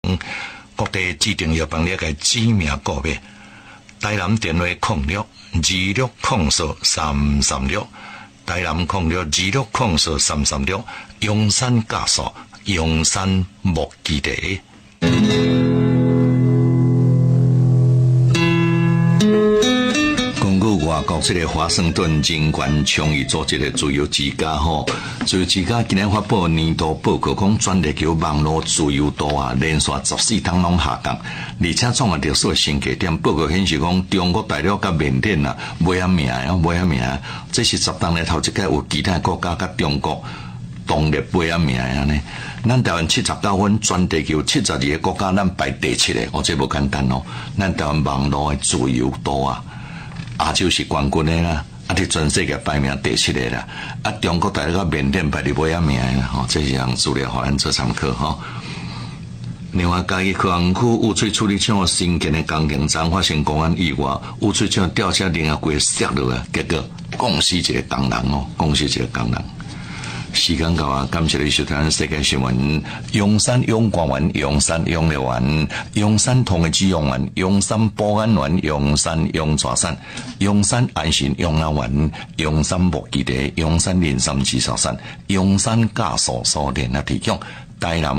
各地指定药房了解指名购买。台南电话0626043336，台南0626043336，永山加速，永山莫基地。外国这个华盛顿人权倡议组织的自由之家自由之家今年发布年度报告，讲全地球网络自由度连续14天拢下降，而且创下历史的新低点。报告显示讲，中国大陆甲缅甸没啥命，这是10当来头一届有其他国家甲中国同列没啥命安尼。咱台湾79分，全地球72个国家，咱排第7个，这无简单咱台湾网络的自由度亚洲是冠军的啦，伫全世界排名第7个啦。中国大陆甲缅甸排伫尾仔名啦，这是让资料互咱做参考另外，嘉义科学区污水处理厂新建的工程站发生公安意外，污水厂吊车轮啊规摔落啊，结果共死一个工人共死一个工人。时间到啊，感谢你收听世界新闻。阳山阳光园、阳山阳乐园、阳山同的滋养园、阳山保安园、阳山阳泉山、阳山安心养老园、阳山木基地、阳山林山紫砂山、阳山加速所联合提供。台南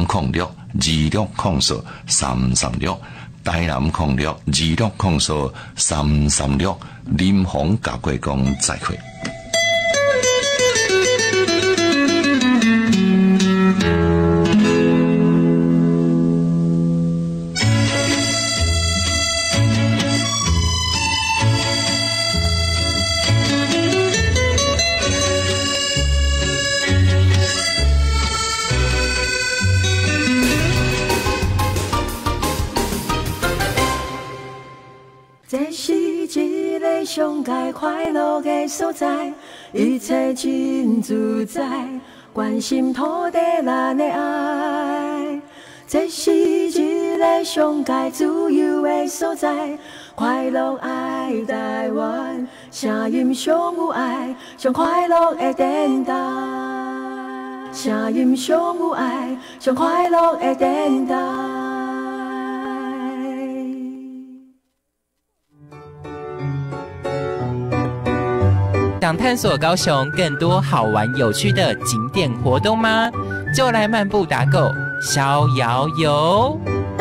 0626043336，台南0626043336，林鸿甲贵讲再会。 上界快乐的所在，一切真自在，关心土地咱的爱。这是一个上界自由的所在，快乐爱台湾，声音上有爱，上快乐的电台。声音上有爱，上快乐的电台。 想探索高雄更多好玩有趣的景点活动吗？就来漫步打狗逍遥游。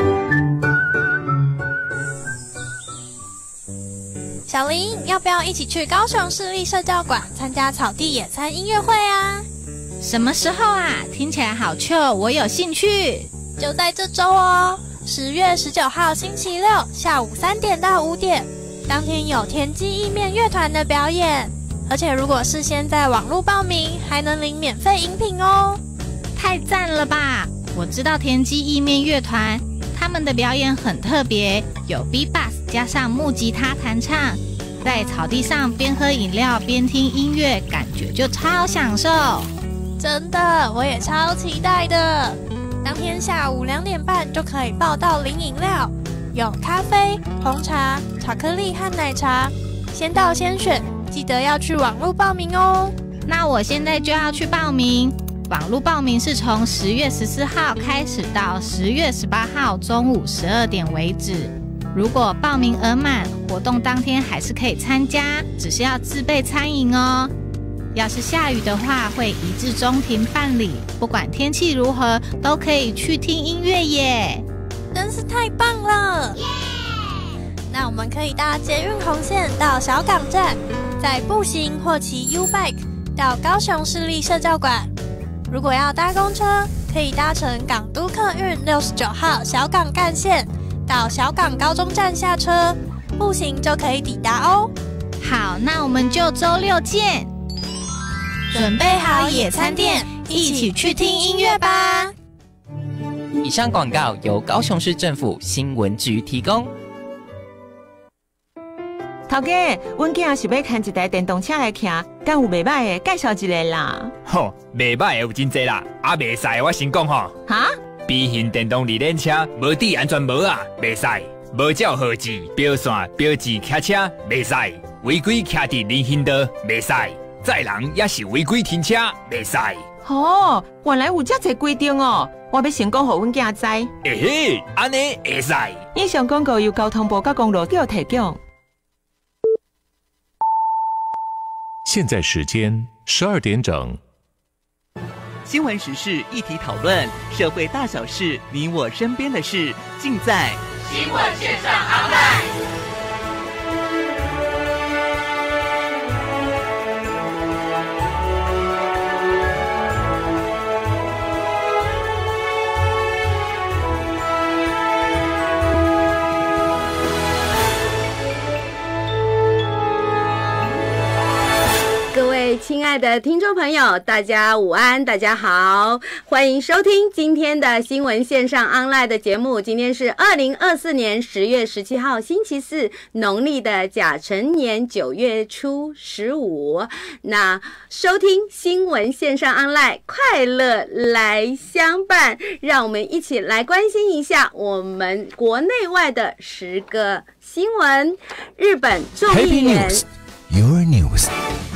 小林，要不要一起去高雄市立社教馆参加草地野餐音乐会啊？ 什么时候啊？听起来好糗，我有兴趣。 就在这周哦，10月19号星期六下午3点到5点，当天有田鸡意面乐团的表演。而且如果事先在网络报名，还能领免费饮品哦！ 太赞了吧！我知道田鸡意面乐团，他们的表演很特别，有 B-box 加上木吉他弹唱，在草地上边喝饮料边听音乐，感觉就超享受。 真的，我也超期待的。当天下午2点半就可以报到领饮料，有咖啡、红茶、巧克力和奶茶，先到先选。记得要去网络报名哦。 那我现在就要去报名。网络报名是从10月14号开始到10月18号中午12点为止。如果报名额满，活动当天还是可以参加，只是要自备餐饮哦。要是下雨的话，会移至中庭办理。不管天气如何，都可以去听音乐耶。 真是太棒了！那我们可以搭捷运红线到小港站，再步行或骑 U-Bike 到高雄市立社教馆。如果要搭公车，可以搭乘港都客运69号小港干线到小港高中站下车，步行就可以抵达哦。 好，那我们就周6见。 准备好野餐垫，一起去听音乐吧。 以上广告由高雄市政府新闻局提供。 头家，阮囝是要牵一台电动车来骑，敢有袂歹的介绍一个啦。 吼，袂歹的有真侪啦，袂使我先讲吼。 哈？ B 型电动二轮车无抵安全帽啊，袂使；无照号志、标线、标志骑车袂使；违规骑伫人行道袂使；载人也是违规停车袂使。 哦，原来有这侪规定哦！ 我要先讲给阮囝知。 嘿，安尼会使。 以上广告由交通部甲公路局提供。 现在时间12点整。 新闻时事议题讨论，社会大小事，你我身边的事，尽在新闻线上 online。 各位亲爱的听众朋友，大家午安，大家好，欢迎收听今天的新闻线上 online 的节目。今天是2024年10月17号星期四，农历的甲辰年9月初15。那收听新闻线上 online， 快乐来相伴，让我们一起来关心一下我们国内外的10个新闻。日本众议员 Your News。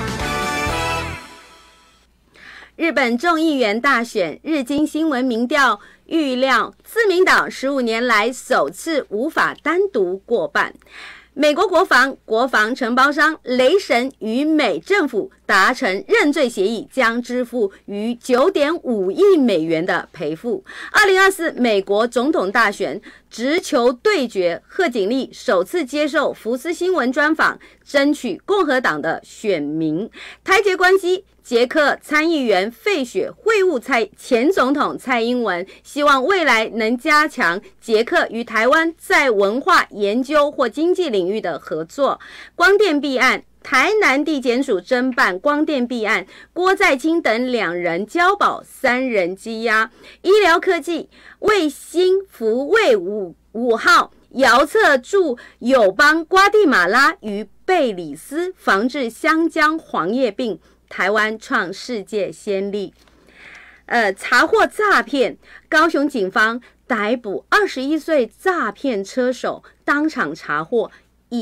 日本众议员大选，日经新闻民调预料自民党15年来首次无法单独过半。美国国防承包商雷神与美政府达成认罪协议，将支付逾9.5亿美元的赔付。2024美国总统大选直球对决，贺锦丽首次接受福斯新闻专访，争取共和党的选民。台捷关系，捷克参议员费雪会晤前总统蔡英文，希望未来能加强捷克与台湾在文化研究或经济领域的合作。光电弊案，台南地检署侦办光电弊案，郭在清等2人交保，3人羁押。医疗科技，卫星福卫5号遥测驻友邦瓜地马拉与贝里斯，防治香蕉黄叶病，台湾创世界先例。查获诈骗，高雄警方逮捕21岁诈骗车手，当场查获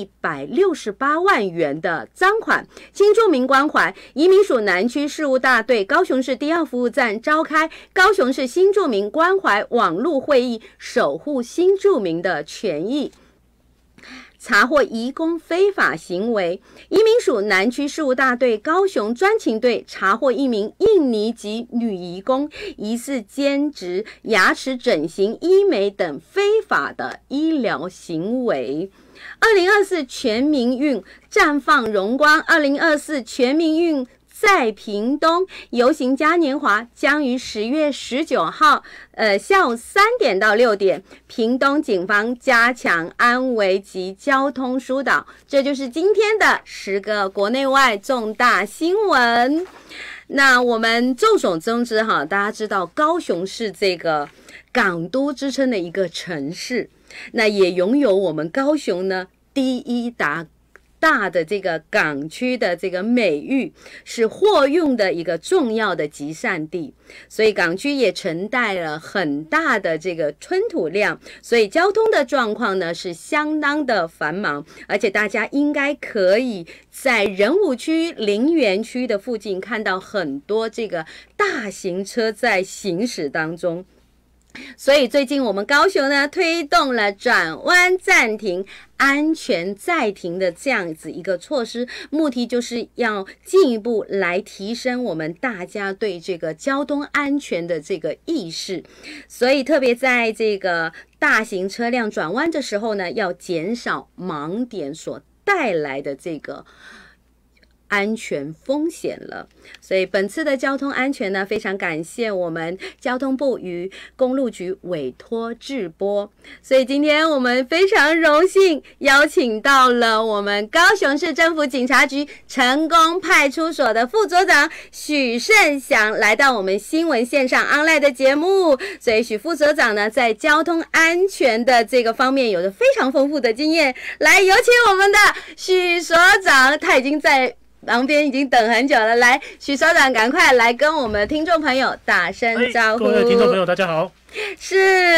168万元的赃款。新住民关怀，移民署南区事务大队高雄市第2服务站召开高雄市新住民关怀网络会议，守护新住民的权益。查获移工非法行为，移民署南区事务大队高雄专勤队查获1名印尼籍女移工，疑似兼职牙齿整形、医美等非法的医疗行为。2024全民运绽放荣光，2024全民运在屏东游行嘉年华将于10月19号下午3点到6点，屏东警方加强安危及交通疏导。这就是今天的10个国内外重大新闻。那我们众所周知哈，大家知道高雄是这个港都之称的一个城市，那也拥有我们高雄呢第一大的这个港区的这个美誉，是货运的一个重要的集散地，所以港区也承带了很大的这个吞吐量，所以交通的状况呢是相当的繁忙，而且大家应该可以在仁武区、林园区的附近看到很多这个大型车在行驶当中。所以最近我们高雄呢推动了转弯暂停、安全在停的这样子一个措施，目的就是要进一步来提升我们大家对这个交通安全的这个意识。所以特别在这个大型车辆转弯的时候呢，要减少盲点所带来的这个安全风险了。所以本次的交通安全呢，非常感谢我们交通部与公路局委托制播。所以今天我们非常荣幸邀请到了我们高雄市政府警察局成功派出所的副所长许胜祥来到我们新闻线上 online 的节目。所以许副所长呢，在交通安全的这个方面有着非常丰富的经验。来，有请我们的许所长，他已经在旁边已经等很久了。来，许所长赶快来跟我们的听众朋友打声招呼。 各位听众朋友大家好。 是，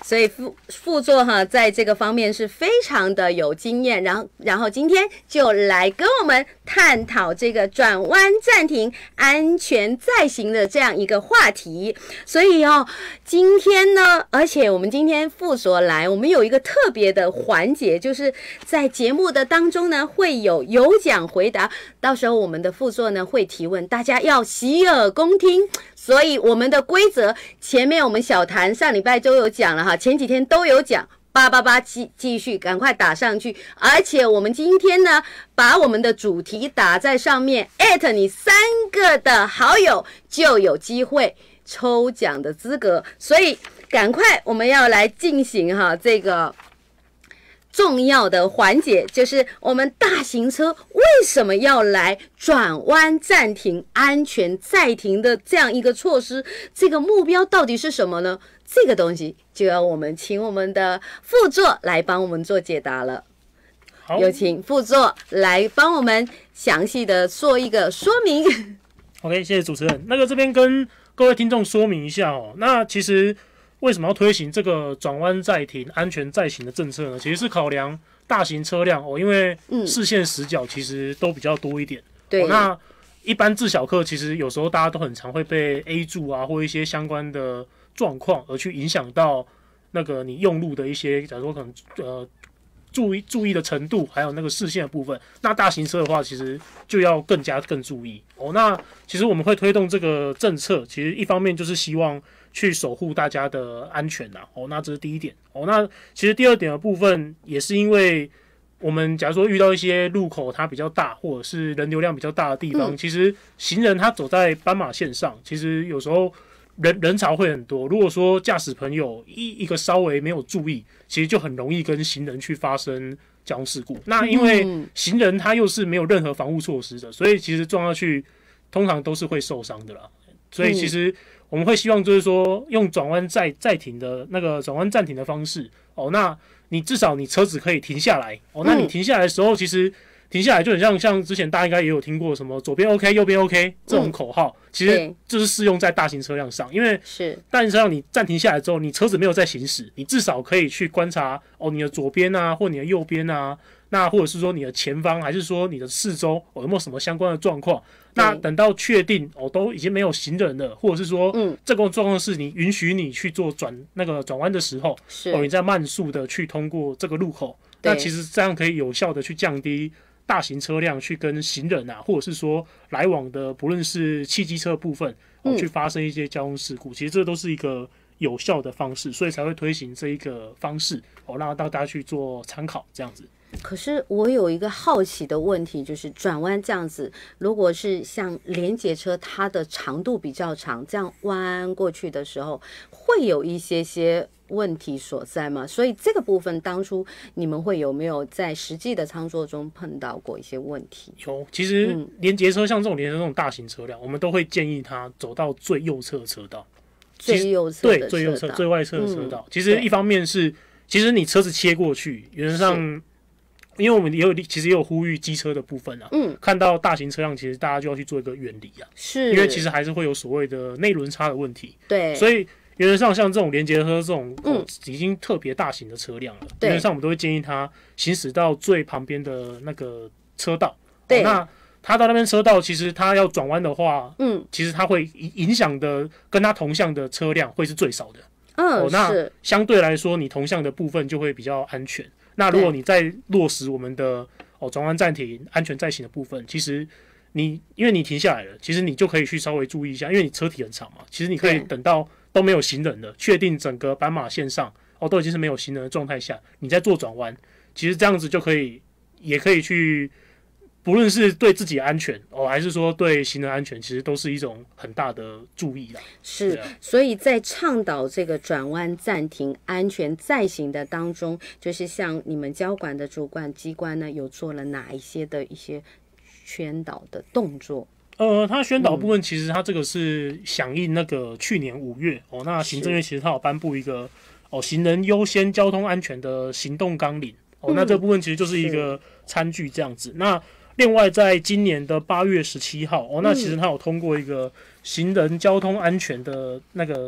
所以副座哈，在这个方面是非常的有经验，然后今天就来跟我们探讨这个转弯暂停、安全再行的这样一个话题。所以今天呢，而且我们今天副所来，我们有一个特别的环节，就是在节目的当中呢，会有奖回答，到时候我们的副座呢会提问，大家要洗耳恭听。所以我们的规则，前面我们小谈上礼拜都有讲了哈，前几天都有讲，888继续赶快打上去，而且我们今天呢，把我们的主题打在上面，你3个的好友就有机会抽奖的资格，所以赶快我们要来进行这个重要的环节，就是我们大型车为什么要来转弯暂停、安全再停的这样一个措施，这个目标到底是什么呢？这个东西就要我们请我们的副座来帮我们做解答了。好，有请副座来帮我们详细的做一个说明。 OK， 谢谢主持人。这边跟各位听众说明一下那其实为什么要推行这个转弯再停、安全再行的政策呢？其实是考量大型车辆因为视线死角其实都比较多一点。对，那一般自小客其实有时候大家都很常会被 A 柱啊或一些相关的状况而去影响到你用路的一些，假如说可能注意的程度，还有视线的部分。那大型车的话，其实就要更注意那其实我们会推动这个政策，其实一方面就是希望去守护大家的安全那这是第一点那其实第二点的部分也是因为我们假如说遇到一些路口它比较大，或者是人流量比较大的地方，其实行人他走在斑马线上，其实有时候人潮会很多。如果说驾驶朋友一个稍微没有注意，其实就很容易跟行人去发生交通事故。那因为行人他又是没有任何防护措施的，所以其实撞下去通常都是会受伤的啦。所以其实我们会希望就是说用转弯再停的转弯暂停的方式那你至少你车子可以停下来那你停下来的时候，其实停下来就很像之前大家应该也有听过什么左边 OK 右边 OK 这种口号，其实就是适用在大型车辆上。因为大型车辆你暂停下来之后，你车子没有在行驶，你至少可以去观察你的左边啊或你的右边啊，那或者是说你的前方，还是说你的四周有没有什么相关的状况。那等到确定都已经没有行人了，或者是说这个状况是你允许你去做转弯的时候，你在慢速的去通过这个路口，那其实这样可以有效的去降低大型车辆去跟行人或者是说来往的不论是汽机车部分去发生一些交通事故，其实这都是一个有效的方式，所以才会推行这一个方式让大家去做参考这样子。 可是我有一个好奇的问题，就是转弯这样子，如果是像连结车，它的长度比较长，这样弯过去的时候，会有一些问题所在吗？所以这个部分当初你们有没有在实际的操作中碰到过一些问题？ 有，其实连结车像这种连结车这种大型车辆，我们都会建议它走到最右侧的车道。 最右侧的车道， 对，最右侧、最外侧的车道。其实一方面是，其实你车子切过去，原则上。因为我们其实也有呼吁机车的部分看到大型车辆，其实大家就要去做一个远离是，因为其实还是会有所谓的内轮差的问题，对，所以原则上像这种连结车这种已经特别大型的车辆了，原则上我们都会建议它行驶到最旁边的车道，对，那它到那边车道，其实它要转弯的话，其实它会影响的跟它同向的车辆会是最少的，那相对来说你同向的部分就会比较安全。那如果你在落实我们的转弯暂停、安全再行的部分，其实因为你停下来了，其实你就可以去稍微注意一下，因为你车体很长嘛，其实你可以等到都没有行人了，确定整个斑马线上都已经是没有行人的状态下，你再做转弯，其实这样子就也可以去。不论是对自己的安全还是说对行人安全，其实都是一种很大的注意啦。是， 所以在倡导这个转弯暂停、安全再行的当中，就是像你们交管的主管机关呢，有做了哪一些宣导的动作？ 它宣导部分其实它这个是响应去年5月那行政院其实它有颁布一个行人优先交通安全的行动纲领那这部分其实就是一个餐具这样子。那另外，在今年的8月17号那其实它有通过一个行人交通安全的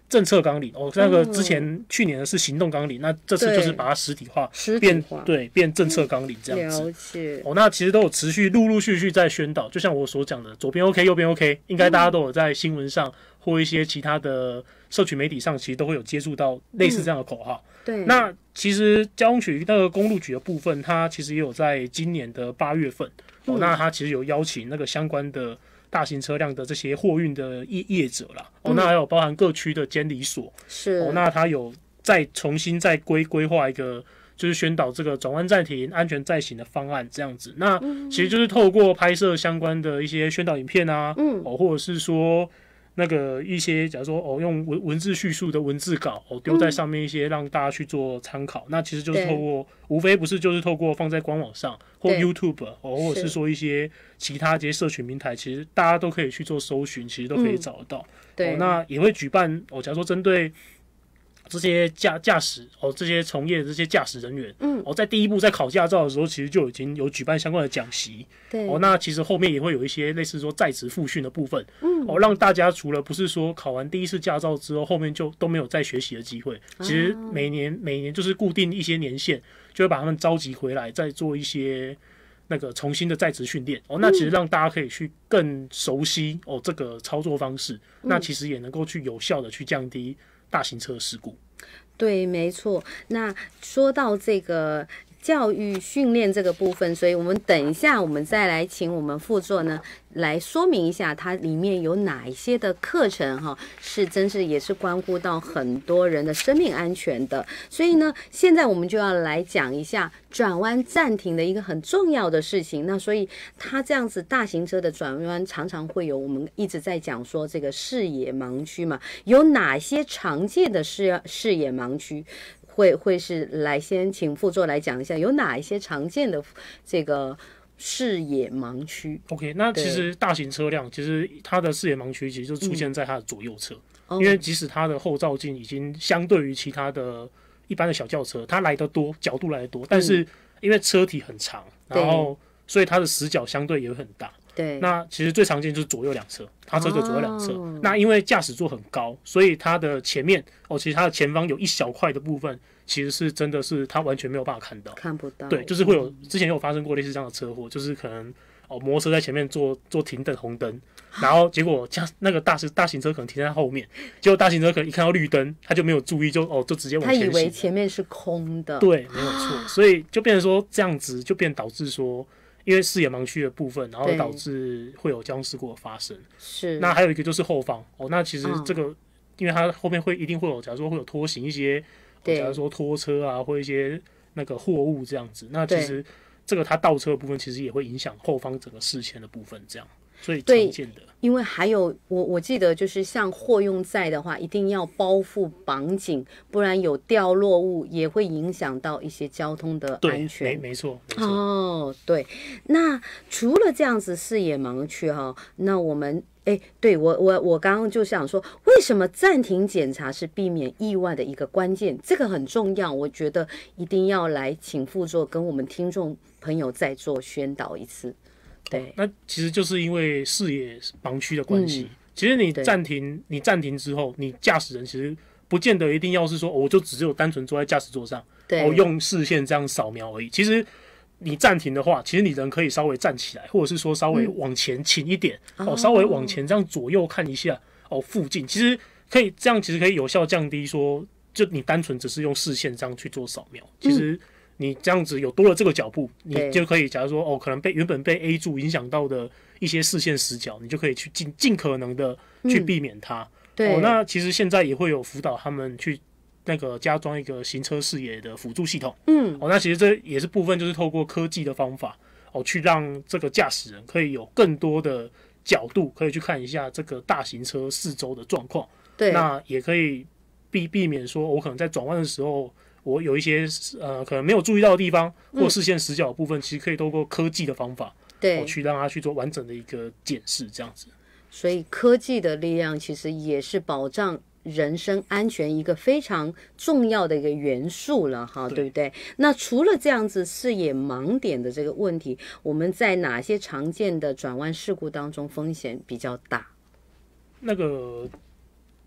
政策纲领哦，那个之前去年的是行动纲领，那这次就是把它实体化，变政策纲领这样子。 了解哦，那其实都有持续陆续在宣导，就像我所讲的，左边 OK， 右边 OK， 应该大家都有在新闻上或一些其他的社群媒体上，其实都会有接触到类似这样的口号。 对， 那其实交通局那个公路局的部分，它其实也有在今年的8月份，那它其实有邀请那个相关的大型车辆的这些货运的业者啦，那还有包含各区的监理所， 是那它有再重新再规划一个，就是宣导这个转弯暂停、安全再行的方案这样子。那其实就是透过拍摄相关的一些宣导影片啊，或者是说那个一些假如说用文字叙述的文字稿丢在上面一些让大家去做参考，那其实就是透过无非不是就是透过放在官网上或 YouTube 或者是说一些其他这些社群平台，其实大家都可以去做搜寻，其实都可以找得到。 对， 那也会举办假如说针对这些驾驶这些从业的这些驾驶人员，在第一步在考驾照的时候，其实就已经有举办相关的讲习。 对， 那其实后面也会有一些类似说在职复训的部分，让大家除了不是说考完第一次驾照之后，后面就都没有再学习的机会。其实每年就是固定一些年限，就会把他们召集回来，再做一些那个重新的在职训练。那其实让大家可以去更熟悉这个操作方式，那其实也能够去有效的去降低大型车事故。 对，没错。那说到这个教育训练这个部分，所以我们等一下我们再来请我们副座呢来说明一下它里面有哪一些的课程是真是也是关乎到很多人的生命安全的。所以呢，现在我们就要来讲一下转弯暂停的一个很重要的事情。那所以它这样子大型车的转弯常常会有我们一直在讲说这个视野盲区嘛，有哪些常见的视野盲区？会是来先请副座来讲一下有哪一些常见的这个视野盲区。 OK， 那其实大型车辆其实它的视野盲区其实就出现在它的左右侧，因为即使它的后照镜已经相对于其他的一般的小轿车它来得多，角度来得多，但是因为车体很长，然后所以它的死角相对也会很大。 对， 那其实最常见就是左右两侧，它车的左右两侧。那因为驾驶座很高，所以它的前面其实它的前方有一小块的部分，其实是真的是它完全没有办法看到， 看不到。 对，就是会有之前有发生过类似这样的车祸，就是可能摩托车在前面做停等红灯，然后结果那个大型车可能停在后面，结果大型车可能一看到绿灯，他就没有注意，就直接往前行。 他以为前面是空的。 对，没有错，所以就变成说这样子就导致说。因为视野盲区的部分，然后导致会有交通事故的发生。 是。 那还有一个就是后方那其实这个，因为它后面一定会有，假如说会有拖行一些，假如说拖车啊，或一些那个货物这样子。那其实这个它倒车的部分，其实也会影响后方整个视线的部分，这样。所以常见的。 因为还有我记得就是像货运载的话，一定要包覆绑紧，不然有掉落物也会影响到一些交通的安全。 对，没错。 对。那除了这样子视野盲区那我们对我刚刚就想说，为什么暂停检查是避免意外的一个关键？这个很重要，我觉得一定要来请副座跟我们听众朋友再做宣导一次。对， 那其实就是因为视野盲区的关系。其实你暂停之后，你驾驶人其实不见得一定要是说我就只有单纯坐在驾驶座上，用视线这样扫描而已。其实你暂停的话，其实你人可以稍微站起来，或者是说稍微往前倾一点，稍微往前这样左右看一下附近，其实可以这样，其实可以有效降低说，就你单纯只是用视线这样去做扫描，其实。你这样子有多了这个脚步，你就可以，假如说可能原本被 A 柱影响到的一些视线死角，你就可以去尽可能的去避免它。 对， 那其实现在也会有辅导他们去那个加装一个行车视野的辅助系统。那其实这也是部分就是透过科技的方法去让这个驾驶人可以有更多的角度可以去看一下这个大型车四周的状况。 对， 那也可以避免说我可能在转弯的时候。我有一些可能没有注意到的地方，或视线死角的部分，其实可以透过科技的方法，去让它去做完整的一个检视，这样子。 所以科技的力量其实也是保障人身安全一个非常重要的一个元素了哈，对不对？那除了这样子视野盲点的这个问题，我们在哪些常见的转弯事故当中风险比较大？ 那个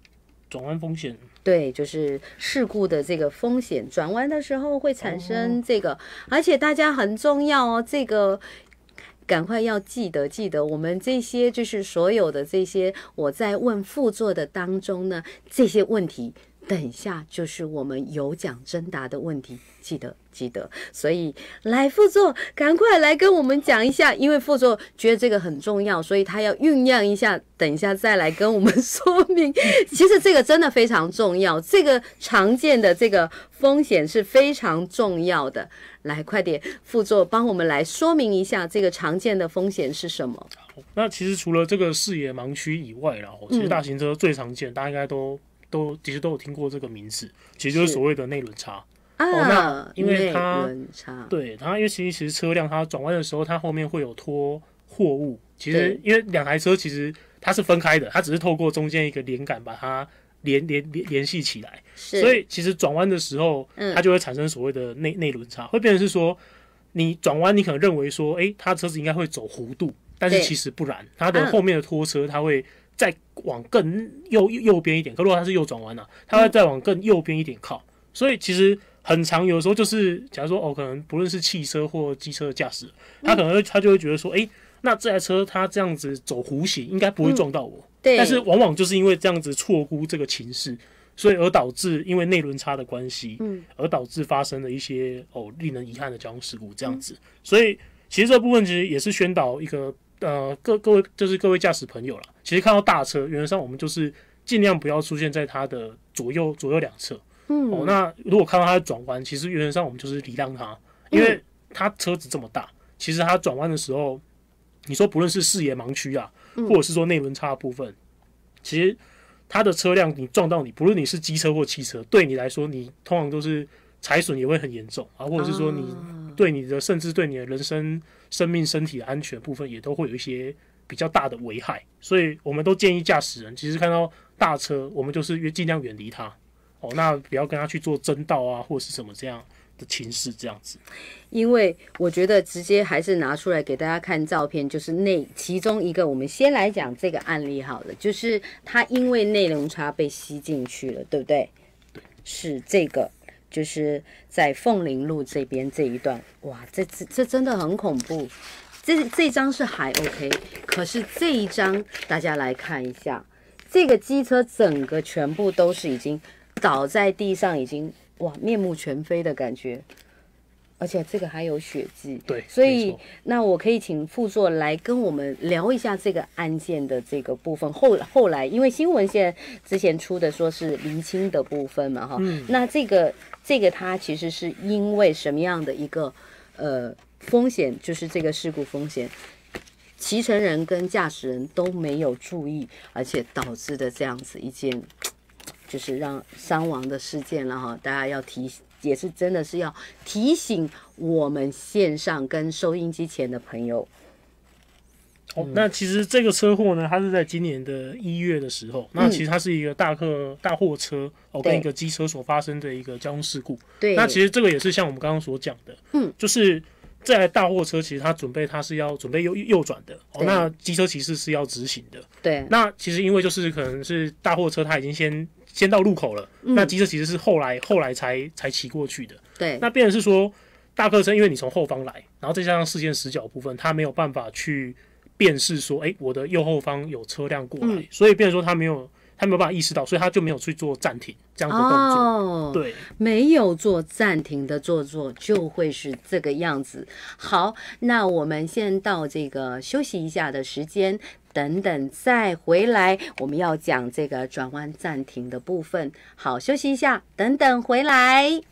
转弯风险。 对，就是事故的这个风险，转弯的时候会产生这个，而且大家很重要哦，这个赶快要记得，我们这些就是所有的这些我在问副座的当中呢，这些问题，等一下就是我们有奖征答的问题，记得。所以来副座赶快来跟我们讲一下，因为副座觉得这个很重要，所以他要酝酿一下，等一下再来跟我们说明。其实这个真的非常重要，这个常见的这个风险是非常重要的。来，快点，副座帮我们来说明一下这个常见的风险是什么。 那其实除了这个视野盲区以外啦，其实大型车最常见，大家应该都其实都有听过这个名词，其实就是所谓的内轮差。那因为它对它，因为其实车辆它转弯的时候，它后面会有拖货物。其实因为两台车其实它是分开的，它只是透过中间一个连杆把它联系起来。所以其实转弯的时候，它就会产生所谓的内轮差，会变成是说你转弯，你可能认为说，它车子应该会走弧度，但是其实不然，它的后面的拖车它会再往更右边一点。可如果它是右转弯它会再往更右边一点靠。所以其实很常有时候就是，假如说可能不论是汽车或机车的驾驶，他就会觉得说，那这台车它这样子走弧形，应该不会撞到我。对。但是往往就是因为这样子错估这个情势，所以而导致因为内轮差的关系，而导致发生了一些令人遗憾的交通事故这样子。所以其实这部分其实也是宣导一个各位驾驶朋友啦，其实看到大车，原则上我们就是尽量不要出现在它的左右两侧。那如果看到他的转弯，其实原则上我们就是礼让他，因为他车子这么大，其实他转弯的时候，你说不论是视野盲区或者是说内轮差的部分，其实他的车辆你撞到你，不论你是机车或汽车，对你来说，你通常都是财损也会很严重或者是说你对你的甚至对你的生命身体的安全部分也都会有一些比较大的危害，所以我们都建议驾驶人，其实看到大车，我们就是尽量远离它。那不要跟他去做争道或者是什么这样的情势这样子。 因为我觉得直接还是拿出来给大家看照片，就是其中一个，我们先来讲这个案例好了，就是他因为内轮差被吸进去了，对不对？是这个，就是在凤林路这边这一段，哇，这真的很恐怖。这张是还 OK， 可是这一张大家来看一下，这个机车整个全部都是已经倒在地上，已经面目全非的感觉，而且这个还有血迹。 对， 所以那我可以请副座来跟我们聊一下这个案件的这个部分。后来因为新闻现在之前出的说是厘清的部分嘛那这个它其实是因为什么样的一个风险，就是这个事故风险，骑乘人跟驾驶人都没有注意，而且导致的这样子一件就是让伤亡的事件了大家要也是真的是要提醒我们线上跟收音机前的朋友。 那其实这个车祸呢，它是在今年的1月的时候，那其实它是一个大货车跟一个机车所发生的一个交通事故。对，那其实这个也是像我们刚刚所讲的，就是这台大货车其实它是要准备右转的那机车其实是要直行的。对，那其实因为就是可能是大货车它已经先到路口了，那机车其实是后来才骑过去的。对，那变成是说大客车因为你从后方来，然后再加上视线死角部分，它没有办法去辨识说，我的右后方有车辆过来，所以变成说他没有办法意识到，所以他就没有去做暂停这样的动作。对， 没有做暂停的动作就会是这个样子。好，那我们先到这个休息一下的时间，等等再回来，我们要讲这个转弯暂停的部分。好，休息一下，等等回来。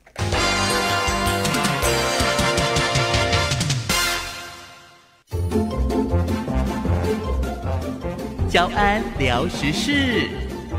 交安聊时事，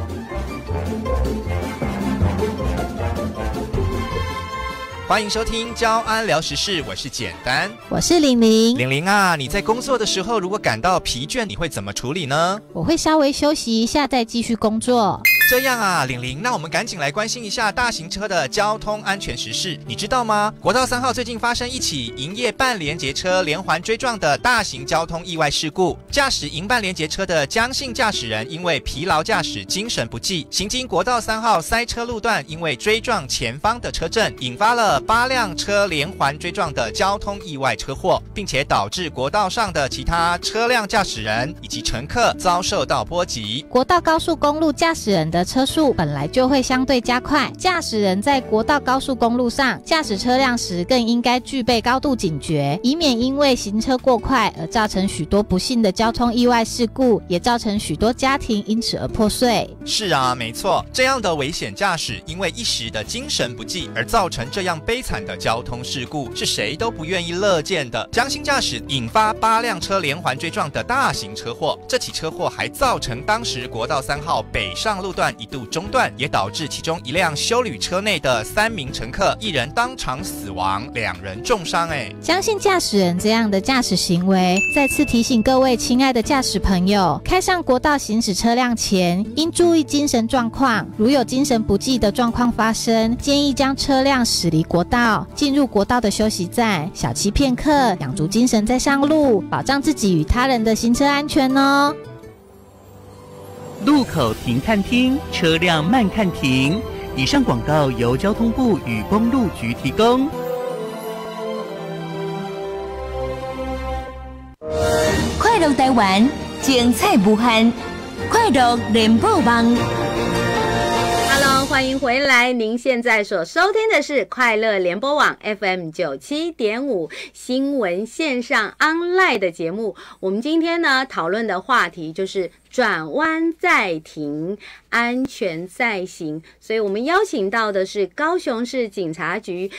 欢迎收听交安聊时事，我是简单， 我是玲玲。 玲玲啊，你在工作的时候如果感到疲倦，你会怎么处理呢？ 我会稍微休息一下再继续工作。 这样啊，玲玲，那我们赶紧来关心一下大型车的交通安全时事。你知道吗？国道3号最近发生一起营业半联结车连环追撞的大型交通意外事故，驾驶营半联结车的江姓驾驶人因为疲劳驾驶、精神不济，行经国道3号塞车路段，因为追撞前方的车阵，引发了8辆车连环追撞的交通意外车祸，并且导致国道上的其他车辆驾驶人以及乘客遭受到波及。 国道高速公路驾驶人的车速本来就会相对加快，驾驶人在国道高速公路上驾驶车辆时更应该具备高度警觉，以免因为行车过快而造成许多不幸的交通意外事故，也造成许多家庭因此而破碎。 是啊，没错，这样的危险驾驶因为一时的精神不济而造成这样悲惨的交通事故，是谁都不愿意乐见的。江姓驾驶引发8辆车连环追撞的大型车祸，这起车祸还造成当时国道3号北上路段一度中断，也导致其中一辆休旅车内的3名乘客，1人当场死亡，2人重伤。 江姓驾驶人这样的驾驶行为，再次提醒各位亲爱的驾驶朋友，开上国道行驶车辆前，应注意精神状况，如有精神不济的状况发生，建议将车辆驶离国道，进入国道的休息站，小憩片刻，养足精神再上路，保障自己与他人的行车安全哦。 路口停看厅，车辆慢看停。以上广告由交通部与公路局提供。 快乐台湾，精彩无限，快乐联播网。 Hello， 欢迎回来！您现在所收听的是快乐联播网 FM 97.5新闻线上 online 的节目。我们今天呢讨论的话题就是转弯再停，安全再行。所以我们邀请到的是高雄市警察局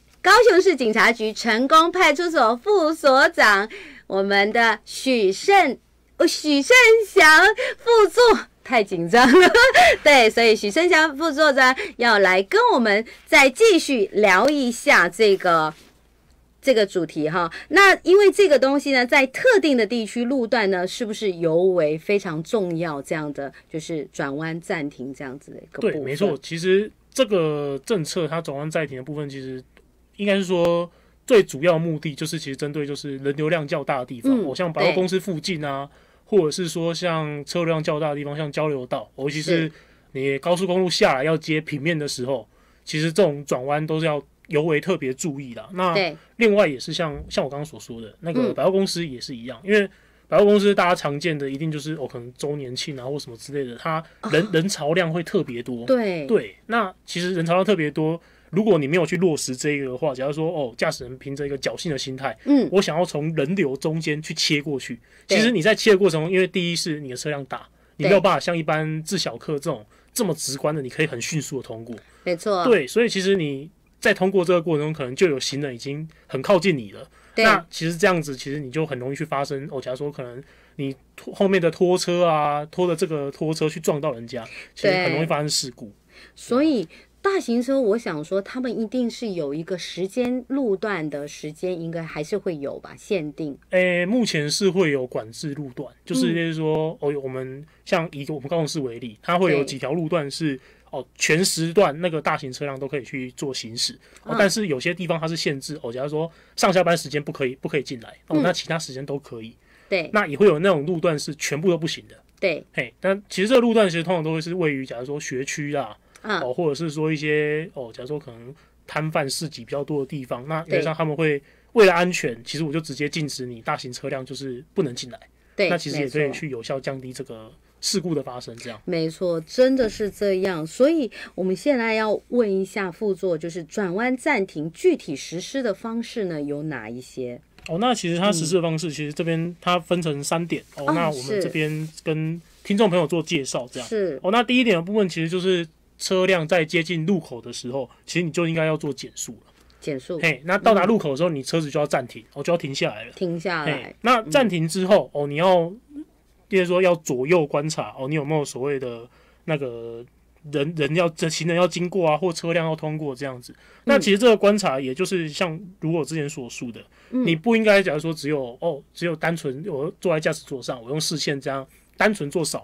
成功派出所副所长，我们的许胜祥副座。太紧张了，对，所以许胜祥副座长要来跟我们再继续聊一下这个主题哈。那因为这个东西呢，在特定的地区路段呢，是不是尤为非常重要？这样的就是转弯暂停这样子的一个部分。 对，没错。其实这个政策它转弯暂停的部分，其实应该是说最主要的目的就是其实针对就是人流量较大的地方，像百货公司附近啊。或者是说像车流量较大的地方，像交流道，尤其是你高速公路下来要接平面的时候，其实这种转弯都是要尤为特别注意啦。那另外也是像我刚刚所说的那个百货公司也是一样，因为百货公司大家常见的一定就是可能周年庆啊或什么之类的，它人潮量会特别多。对，那其实人潮量特别多。如果你没有去落实这个的话，假如说驾驶人凭着一个侥幸的心态，我想要从人流中间去切过去，其实你在切的过程中，因为第一是你的车辆大，你没有办法像一般自小客这么直观的，你可以很迅速的通过。 没错， 对，所以其实你在通过这个过程中，可能就有行人已经很靠近你了。那其实这样子，其实你就很容易去发生假如说可能你后面的拖车啊，拖着这个拖车去撞到人家，其实很容易发生事故。 所以大型车，我想说，他们一定是有一个时间路段的时间，应该还是会有吧？限定。 目前是会有管制路段，就是说，我们像以我们高雄市为例，它会有几条路段是全时段那个大型车辆都可以去做行驶，但是有些地方它是限制假如说上下班时间不可以进来那其他时间都可以。 对， 那也会有那种路段是全部都不行的。 对， 但其实这个路段其实通常都会是位于假如说学区啦。或者是说一些假如说可能摊贩市集比较多的地方，那原则上他们会为了安全，其实我就直接禁止你大型车辆就是不能进来。 对， 那其实也可以去有效降低这个事故的发生。这样没错，真的是这样。所以我们现在要问一下副座，就是转弯暂停具体实施的方式呢有哪一些？ 那其实它实施的方式，其实这边它分成3点那我们这边跟听众朋友做介绍，这样是那第一点的部分其实就是车辆在接近路口的时候，其实你就应该要做减速了。 减速， 那到达路口的时候，你车子就要暂停，就要停下来了。 停下来。 那暂停之后，你要，例如说要左右观察，你有没有所谓的那个行人要经过啊，或车辆要通过这样子。那其实这个观察，也就是像如我之前所述的，你不应该假如说只有单纯我坐在驾驶座上，我用视线这样单纯做扫描。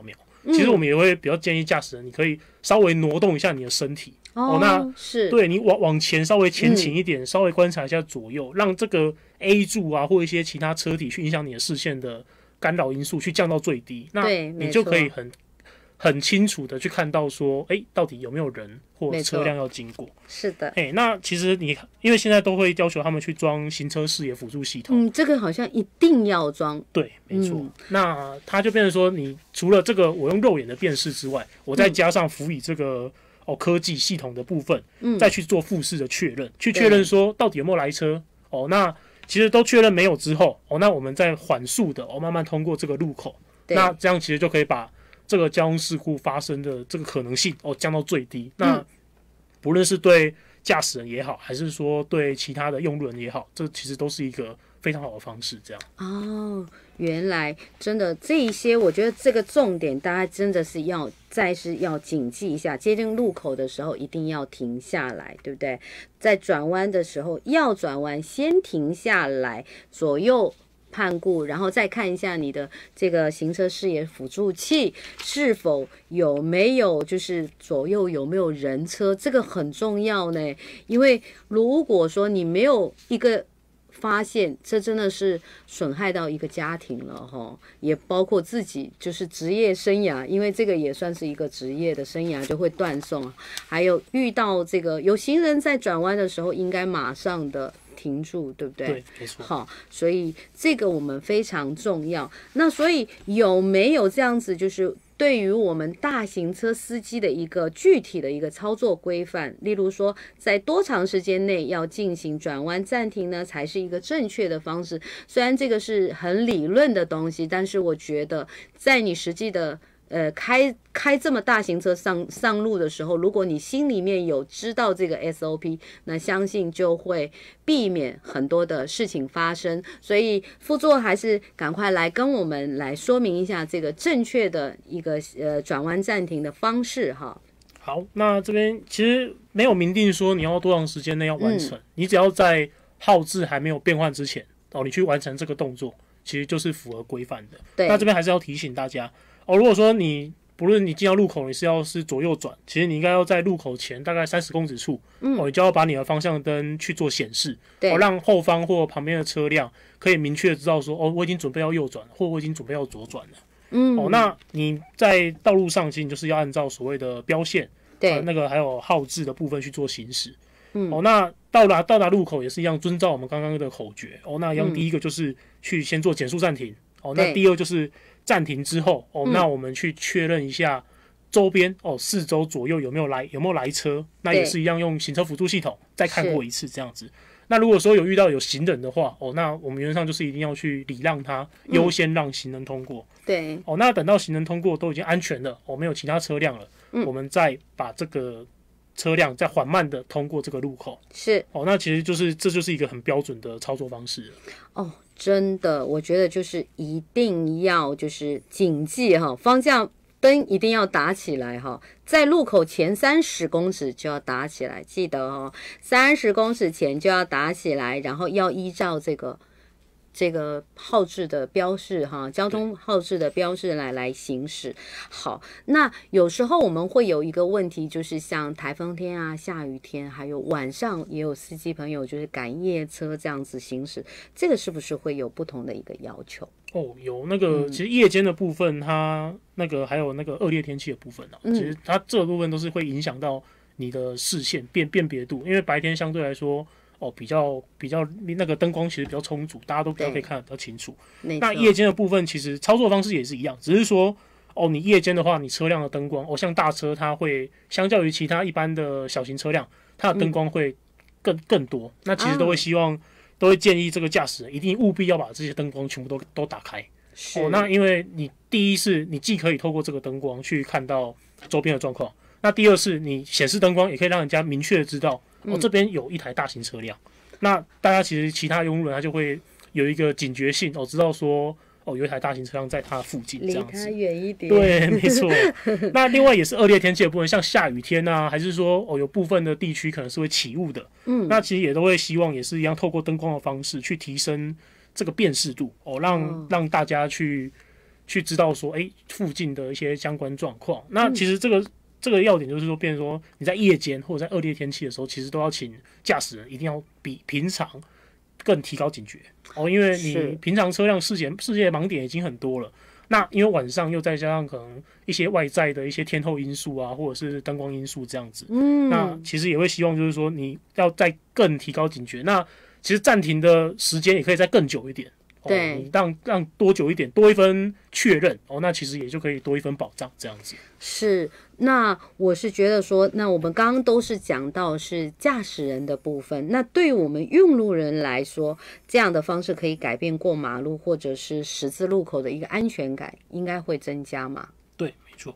其实我们也会比较建议驾驶人，你可以稍微挪动一下你的身体。那是对你往前稍微前倾一点，稍微观察一下左右，让这个 A 柱啊或一些其他车体去影响你的视线的干扰因素去降到最低，那你就可以很清楚的去看到说，到底有没有人或车辆要经过。 是的， 那其实你因为现在都会要求他们去装行车视野辅助系统， 这个好像一定要装。 对，没错。那它就变成说，你除了这个我用肉眼的辨识之外，我再加上辅以这个科技系统的部分，再去做复式的确认，去确认说到底有没有来车。那其实都确认没有之后，那我们再缓速的慢慢通过这个路口。那这样其实就可以把这个交通事故发生的这个可能性降到最低。那不论是对驾驶人也好，还是说对其他的用路人也好，这其实都是一个非常好的方式。这样原来真的这一些，我觉得这个重点大家真的是要谨记一下，接近路口的时候一定要停下来，对不对？在转弯的时候要转弯，先停下来，左右判顾，然后再看一下你的这个行车视野辅助器是否有没有就是左右有没有人车，这个很重要呢。因为如果说你没有一个发现，这真的是损害到一个家庭了也包括自己就是职业生涯，因为这个也算是一个职业的生涯就会断送。还有遇到这个有行人在转弯的时候，应该马上的停住，对不对？ 对，没错。 好，所以这个我们非常重要。那所以有没有这样子，就是对于我们大型车司机的一个具体的一个操作规范？例如说，在多长时间内要进行转弯暂停呢，才是一个正确的方式？虽然这个是很理论的东西，但是我觉得在你实际的开这么大型车上路的时候，如果你心里面有知道这个 SOP， 那相信就会避免很多的事情发生。所以副座还是赶快来跟我们来说明一下这个正确的一个转弯暂停的方式哈。 好，那这边其实没有明定说你要多长时间内要完成，你只要在号志还没有变换之前你去完成这个动作，其实就是符合规范的。 对， 那这边还是要提醒大家如果说你不论你进到路口，你是左右转，其实你应该要在路口前大概30公尺处，你就要把你的方向灯去做显示，让后方或旁边的车辆可以明确的知道说，我已经准备要右转，或我已经准备要左转了。那你在道路上其实你就是要按照所谓的标线，那个还有号志的部分去做行驶。那到达路口也是一样，遵照我们刚刚的口诀。那一样第一个就是去先做减速暂停。那第二就是暂停之后那我们去确认一下周边四周左右有没有来车，那也是一样用行车辅助系统再看过一次这样子。那如果说遇到有行人的话那我们原则上就是一定要去礼让他，优先让行人通过。 对那等到行人通过都已经安全了没有其他车辆了，我们再把这个车辆再缓慢的通过这个路口。 是那其实这就是一个很标准的操作方式了。 真的，我觉得就是一定要就是谨记方向灯一定要打起来在路口前30公尺就要打起来，记得30公尺前就要打起来，然后要依照这个号志的标示交通号志的标示来行驶。好，那有时候我们会有一个问题，就是像台风天啊、下雨天，还有晚上也有司机朋友就是赶夜车这样子行驶，这个是不是会有不同的一个要求？ 有那个其实夜间的部分，它那个还有那个恶劣天气的部分其实它这个部分都是会影响到你的视线辨别度，因为白天相对来说比较那个灯光其实比较充足，大家都比较可以看得比较清楚。那夜间的部分其实操作方式也是一样，只是说你夜间的话，你车辆的灯光像大车它会相较于其他一般的小型车辆，它的灯光会更多。那其实都会建议这个驾驶人一定务必要把这些灯光全部都打开。那因为你第一是你既可以透过这个灯光去看到周边的状况，那第二是你显示灯光也可以让人家明确的知道这边有一台大型车辆。那大家其实其他用路人他就会有一个警觉性知道说有一台大型车辆在他附近，这样子离他远一点。 对，没错。那另外也是恶劣天气的部分，像下雨天啊，还是说有部分的地区可能是会起雾的，那其实也都会希望也是一样透过灯光的方式去提升这个辨识度让大家去去知道说，附近的一些相关状况。那其实这个要点就是说，变成说你在夜间或者在恶劣天气的时候，其实都要请驾驶人一定要比平常更提高警觉因为你平常车辆视界盲点已经很多了，那因为晚上又再加上可能一些外在的一些天候因素啊，或者是灯光因素这样子，那其实也会希望就是说你要再更提高警觉。那其实暂停的时间也可以再更久一点。对，你让多久一点，多一分确认那其实也就可以多一分保障，这样子。 是，那我是觉得说，那我们刚刚都是讲到是驾驶人的部分，那对于我们用路人来说，这样的方式可以改变过马路或者是十字路口的一个安全感，应该会增加嘛？ 对，没错。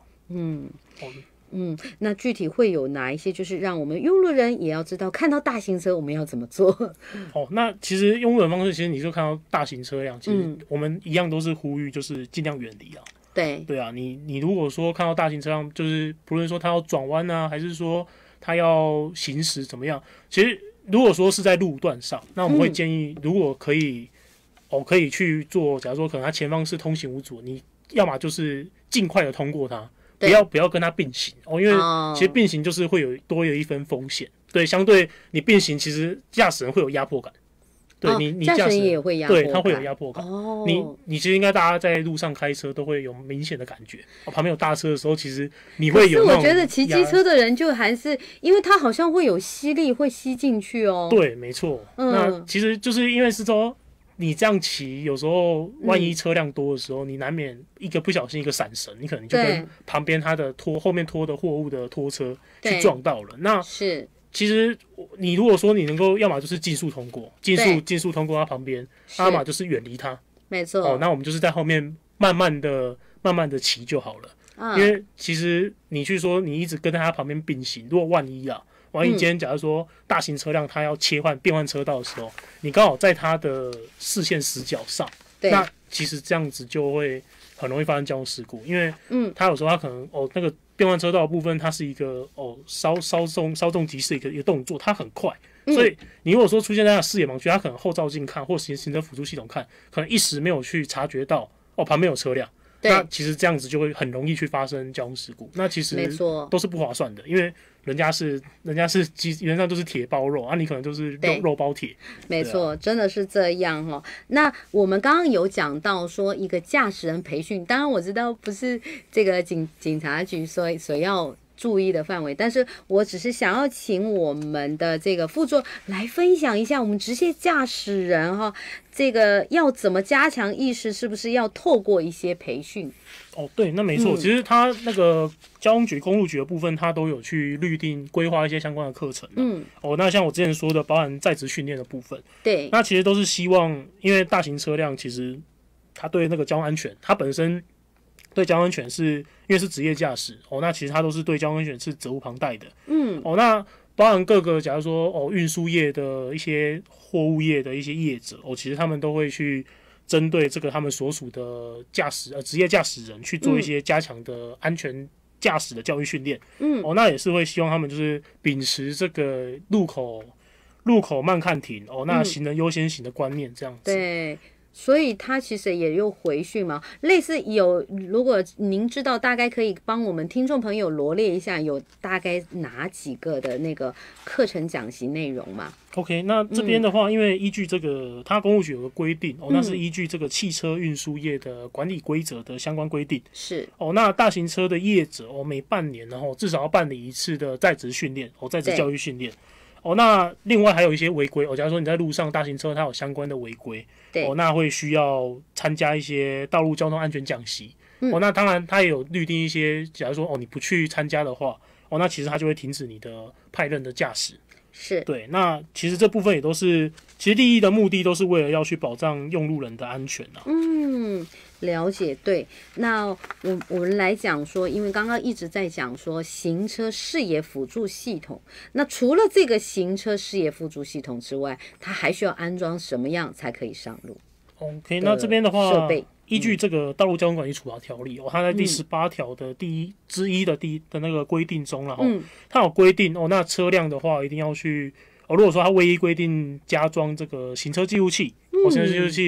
那具体会有哪一些，就是让我们用路人也要知道，看到大型车我们要怎么做？ 那其实用路人方式，其实你就看到大型车辆，其实我们一样都是呼吁，就是尽量远离啊。对啊，你如果说看到大型车辆，就是不论说它要转弯啊，还是说它要行驶怎么样，其实如果说是在路段上，那我们会建议，如果可以可以去做，假如说可能它前方是通行无阻，你要么就是尽快的通过它。不要跟它并行因为其实并行就是会多有一分风险。对，相对你并行，其实驾驶人会有压迫感。对你驾驶人也会压迫感，对，他会有压迫感。你其实应该大家在路上开车都会有明显的感觉。旁边有大车的时候，其实你会有。可是我觉得骑机车的人就还是，因为他好像会有吸力，会吸进去对，没错。那其实就是因为是说。你这样骑，有时候万一车辆多的时候，你难免一个不小心一个闪神，你可能就跟旁边他的后面拖的货物的拖车去撞到了。那是其实你如果说你能够，要么就是竞速通过，竞速通过他旁边，要么就是远离他。 没错。 那我们就是在后面慢慢的骑就好了。因为其实你去说你一直跟在他旁边并行，如果万一今天假如说大型车辆它要变换车道的时候，你刚好在它的视线死角上，那其实这样子就会很容易发生交通事故，因为它有时候它可能那个变换车道的部分，它是一个稍纵即逝一个动作，它很快，所以你如果说出现在它的视野盲区，它可能后照镜看或行车辅助系统看，可能一时没有去察觉到旁边有车辆。那其实这样子就会很容易去发生交通事故，那其实都是不划算的，因为人家是原则上都是铁包肉你可能就是肉包铁。 没错，真的是这样那我们刚刚有讲到说一个驾驶人培训，当然我知道不是这个警察局所要注意的范围，但是我只是想要请我们的这个副座来分享一下，我们职业驾驶人这个要怎么加强意识，是不是要透过一些培训？ 对，那没错，其实他那个交通局、公路局的部分，他都有去预定规划一些相关的课程。那像我之前说的，包含在职训练的部分， 对， 那其实都是希望，因为大型车辆其实它对那个交通安全，它本身对交通安全是因为是职业驾驶那其实它都是对交通安全是责无旁贷的。那包含各个假如说运输业的一些货物业的一些业者其实他们都会去针对这个他们所属的职业驾驶人去做一些加强的安全驾驶的教育训练。那也是会希望他们就是秉持这个路口慢看停那行人优先行的观念这样子。 对。所以他其实也有回训嘛，类似如果您知道，大概可以帮我们听众朋友罗列一下，有大概哪几个的那个课程讲习内容嘛 ？OK， 那这边的话，因为依据这个，它公路局有个规定那是依据这个汽车运输业的管理规则的相关规定是那大型车的业者每半年至少要办理一次的在职训练在职教育训练。那另外还有一些违规假如说你在路上大型车它有相关的违规那会需要参加一些道路交通安全讲习那当然它也有律定一些，假如说你不去参加的话那其实它就会停止你的派任的驾驶。 是对，那其实这部分也都是，其实第一的目的都是为了要去保障用路人的安全了解。对，那我们来讲说，因为刚刚一直在讲说行车视野辅助系统，那除了这个行车视野辅助系统之外，它还需要安装什么样才可以上路 ？OK， 那这边的话， 设备依据这个《道路交通管理处罚条例》它在第18条的之一的那个规定中了它有规定那车辆的话一定要去如果说它唯一规定加装这个行车记录器行车记录器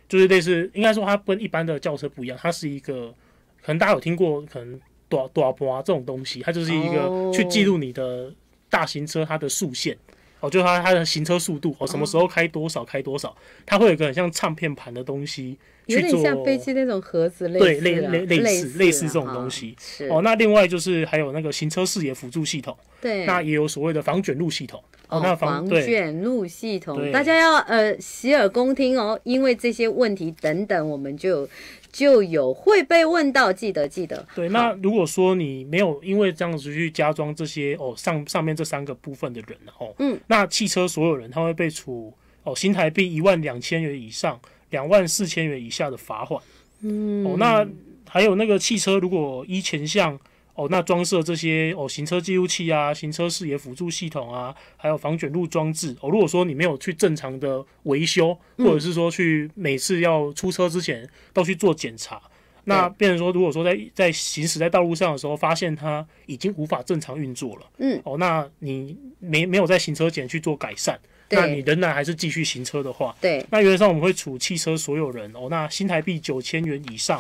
就是类似，应该说它跟一般的轿车不一样，它是一个可能大家有听过，可能大波这种东西，它就是一个去记录你的大型车它的速限。就是它的行车速度什么时候开多少，它会有一个很像唱片盘的东西去做， 有点像飞机那种盒子类似， 对，类似这种东西。那另外就是还有那个行车视野辅助系统， 对， 那也有所谓的防卷路系统。 那防卷路系统，大家要洗耳恭听哦，因为这些问题等等，我们就有会被问到，记得。 对，那如果说你没有因为这样子去加装这些上面这3个部分的人那汽车所有人他会被处新台币12000元以上24000元以下的罚款。那还有那个汽车如果依前项那装设这些行车记录器啊、行车视野辅助系统啊，还有防卷路装置如果说你没有去正常的维修，或者是说去每次要出车之前都去做检查，那变成说如果说在行驶在道路上的时候发现它已经无法正常运作了，那你没有在行车前去做改善，那你仍然还是继续行车的话，那原则上我们会处汽车所有人那新台币9000元以上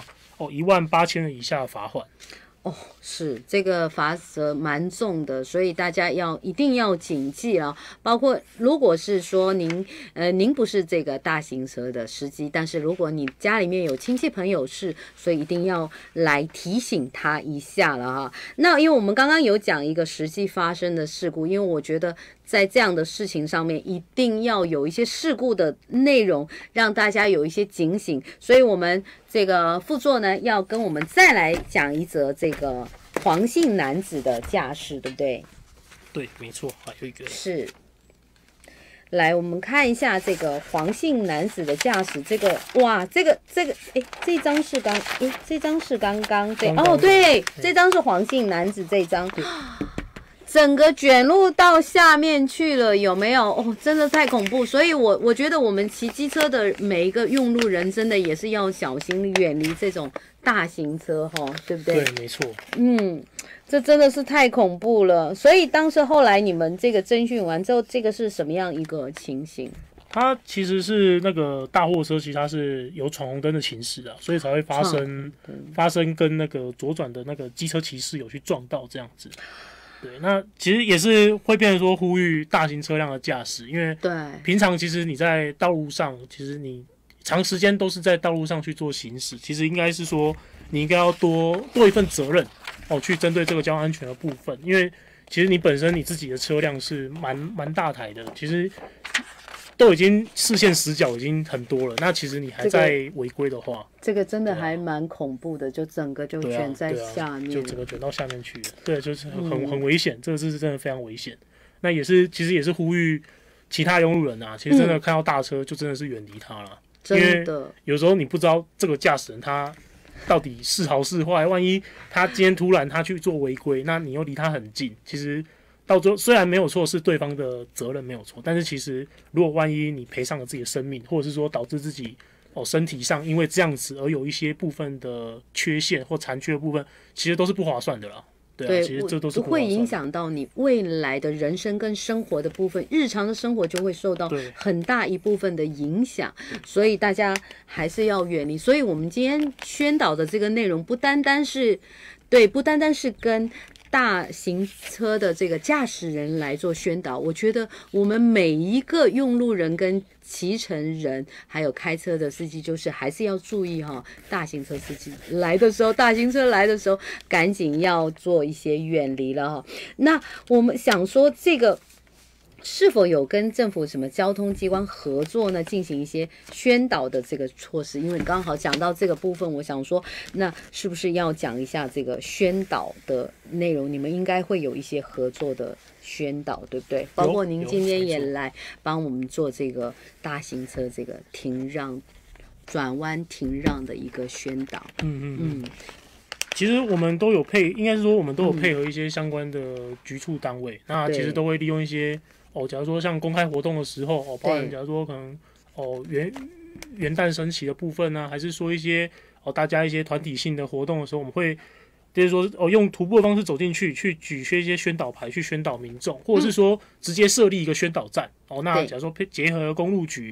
18000元以下的罚款。 是这个罚则蛮重的，所以大家一定要谨记了。包括如果是说您不是这个大型车的司机，但是如果你家里面有亲戚朋友是，所以一定要来提醒他一下了哈。那因为我们刚刚有讲一个实际发生的事故，因为我觉得在这样的事情上面一定要有一些事故的内容，让大家有一些警醒，所以我们这个副座呢要跟我们再来讲一则这个黄姓男子的驾驶，对不对？ 对，没错，还有一个是。来，我们看一下这个黄姓男子的驾驶，这个哇，这张是这张是刚刚对，这张是黄姓男子这张。整个卷入到下面去了，有没有？真的太恐怖。所以我觉得我们骑机车的每一个用路人，真的也是要小心，远离这种大型车，对不对？ 对，没错。 这真的是太恐怖了。所以当时后来你们这个侦讯完之后，这个是什么样一个情形？ 它其实是那个大货车，其实它是有闯红灯的情势所以才会发生跟那个左转的那个机车骑士有去撞到这样子。对，那其实也是会变成说呼吁大型车辆的驾驶，因为平常其实你在道路上，其实你长时间都是在道路上去做行驶，其实应该是说你应该要多一份责任去针对这个交通安全的部分，因为其实你本身你自己的车辆是蛮大台的，其实都已经视线死角已经很多了，那其实你还在违规的话， 这个真的还蛮恐怖的，就整个就卷在下面， 就整个卷到下面去了。对，就是很危险，这个是真的非常危险。那其实也是呼吁其他用路人其实真的看到大车就真的是远离他了，因为有时候你不知道这个驾驶人他到底是好是坏，万一他今天突然他去做违规，那你又离他很近，其实到最后虽然没有错是对方的责任没有错，但是其实如果万一你赔上了自己的生命，或者是说导致自己身体上因为这样子而有一些部分的缺陷或残缺的部分，其实都是不划算的啦。对，其实这都是会影响到你未来的人生跟生活的部分，日常的生活就会受到很大一部分的影响，所以大家还是要远离。所以我们今天宣导的这个内容不单单是跟大型车的这个驾驶人来做宣导，我觉得我们每一个用路人跟骑乘人还有开车的司机，就是还是要注意大型车司机来的时候，大型车来的时候赶紧要做一些远离了那我们想说这个是否有跟政府什么交通机关合作呢？进行一些宣导的这个措施？因为刚好讲到这个部分，我想说，那是不是要讲一下这个宣导的内容？你们应该会有一些合作的宣导，对不对？包括您今天也来帮我们做这个大型车这个停让、转弯停让的一个宣导。 其实我们都有应该是说我们都有配合一些相关的局处单位，那其实都会利用一些假如说像公开活动的时候包含假如说可能元旦升旗的部分还是说一些大家一些团体性的活动的时候，我们会就是说用徒步的方式走进去，去举一些宣导牌去宣导民众，或者是说直接设立一个宣导站那假如说结合公路局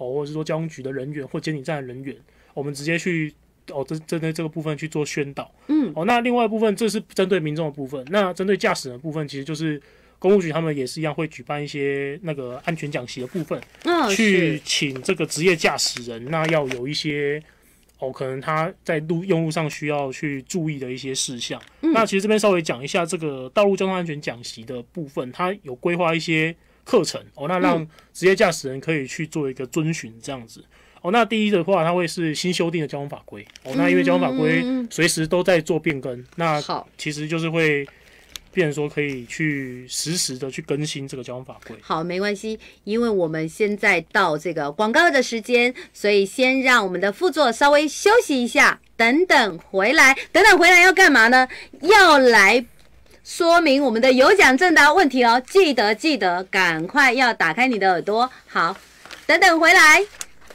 或者是说交通局的人员或监理站的人员，我们直接去针对这个部分去做宣导。那另外一部分这是针对民众的部分，那针对驾驶人的部分，其实就是公务局他们也是一样会举办一些那个安全讲习的部分，去请这个职业驾驶人，那要有一些可能他在用路上需要去注意的一些事项。那其实这边稍微讲一下这个道路交通安全讲习的部分，它有规划一些课程那让职业驾驶人可以去做一个遵循这样子。那第一的话，它会是新修订的交通法规那因为交通法规随时都在做变更，那其实就是会变成说可以去实时的去更新这个交通法规。 好，没关系，因为我们现在到这个广告的时间，所以先让我们的副座稍微休息一下，等等回来要干嘛呢？要来说明我们的有奖征答问题哦，记得赶快要打开你的耳朵。好，等等回来。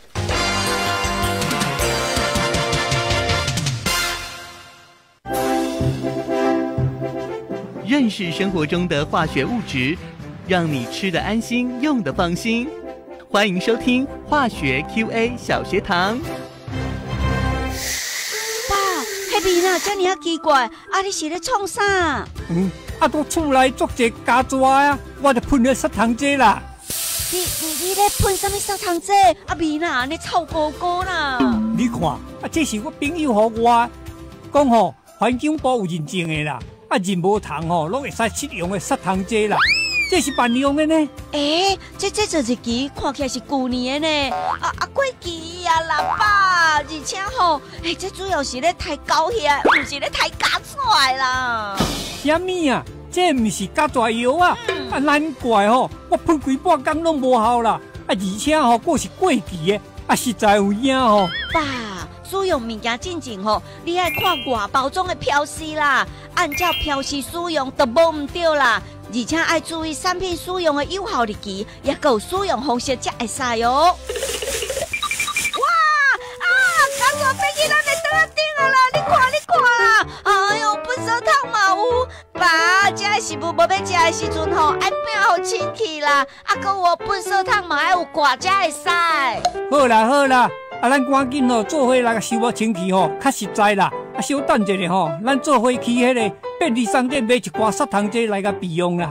认识生活中的化学物质，让你吃得安心，用得放心。欢迎收听化学 QA 小学堂。 爸，迄边啊，遮尔奇怪，你是咧创啥？ 都厝内做者加抓啊，我就喷了杀虫剂啦。 你咧喷什么杀虫剂？面啊，你臭哥哥啦！ 你看，这是我朋友和我讲环境部有认证的啦。人无虫拢会使适用的杀虫剂啦，这是万用的呢。 这就是支看起来是旧年的呢，过期啊啦爸，而且这主要是咧太狗血，不是咧太假拽啦。 什么啊？这不是假拽药啊！难怪我喷几半工拢无效啦，而且佫是过期的，实在有影爸。使用物件进前你爱看外包装的标示啦，按照标示使用就无唔对啦。而且爱注意产品使用的有效日期，也有使用方式才会使哦。刚我飞去咱的桌顶啊啦！你看啦！哎呦，喷砂糖嘛有，爸，这食物无要食的时阵爱拼好清气啦。搁我喷砂糖嘛爱有挂才会使。 好啦。咱赶紧做伙来收我清气较实在啦。稍等一下咱做伙去迄个便利商店买一罐杀虫剂来备用啦。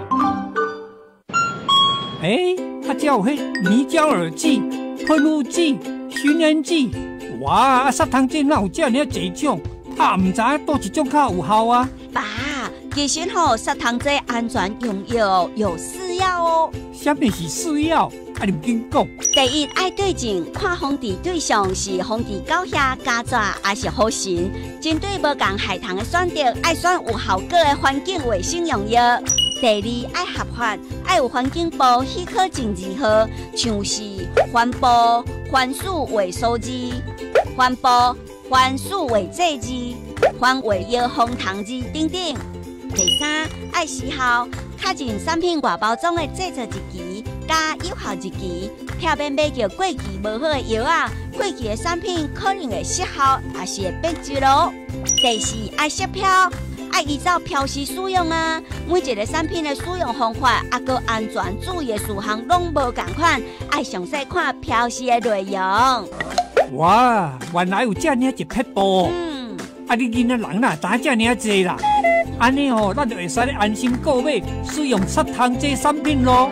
这有迄泥胶耳剂、喷雾剂、熏烟剂，哇！杀虫剂哪有这么济种？唔知倒一种较有效啊？ 爸，其实杀虫剂安全用药有4要哦。 什么是4要？你唔紧讲。 第一，爱对症，看防治对象是防治狗血、家蛇，还是好神。针对无共害虫的选择，爱选有效果的环境卫生用药。第二，爱合法，爱有环境部许可证字号，像是环保、环署卫收字、环保、环署卫制字、环卫药防虫字等等。第三，爱时效，确认产品外包装的制作日期加有效日期，避免买到过期无好的药过期的产品可能会失效，也是会变质咯。第四，爱识标，爱依照标示使用啊。每一个产品的使用方法，佮安全注意的事项拢无同款，爱详细看标示的内容。 哇，原来有这么一撇步。你囡仔人啦，知这么济啦。安尼咱就会使安心购买使用杀虫剂产品咯。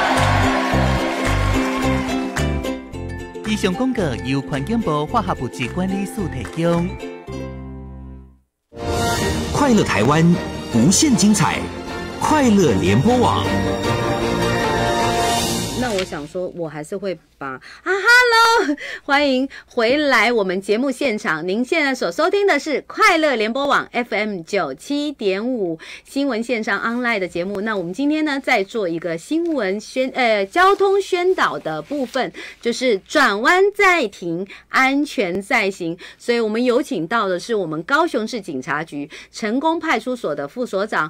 以上广告由环境部化学物质管理署提供。 快乐台湾，无限精彩，快乐联播网。 那我想说，我还是会把Hello， 欢迎回来我们节目现场。您现在所收听的是快乐联播网 FM 97.5新闻线上 online 的节目。那我们今天呢，在做一个新闻交通宣导的部分，就是转弯在停，安全在行。所以我们有请到的是我们高雄市警察局成功派出所的副所长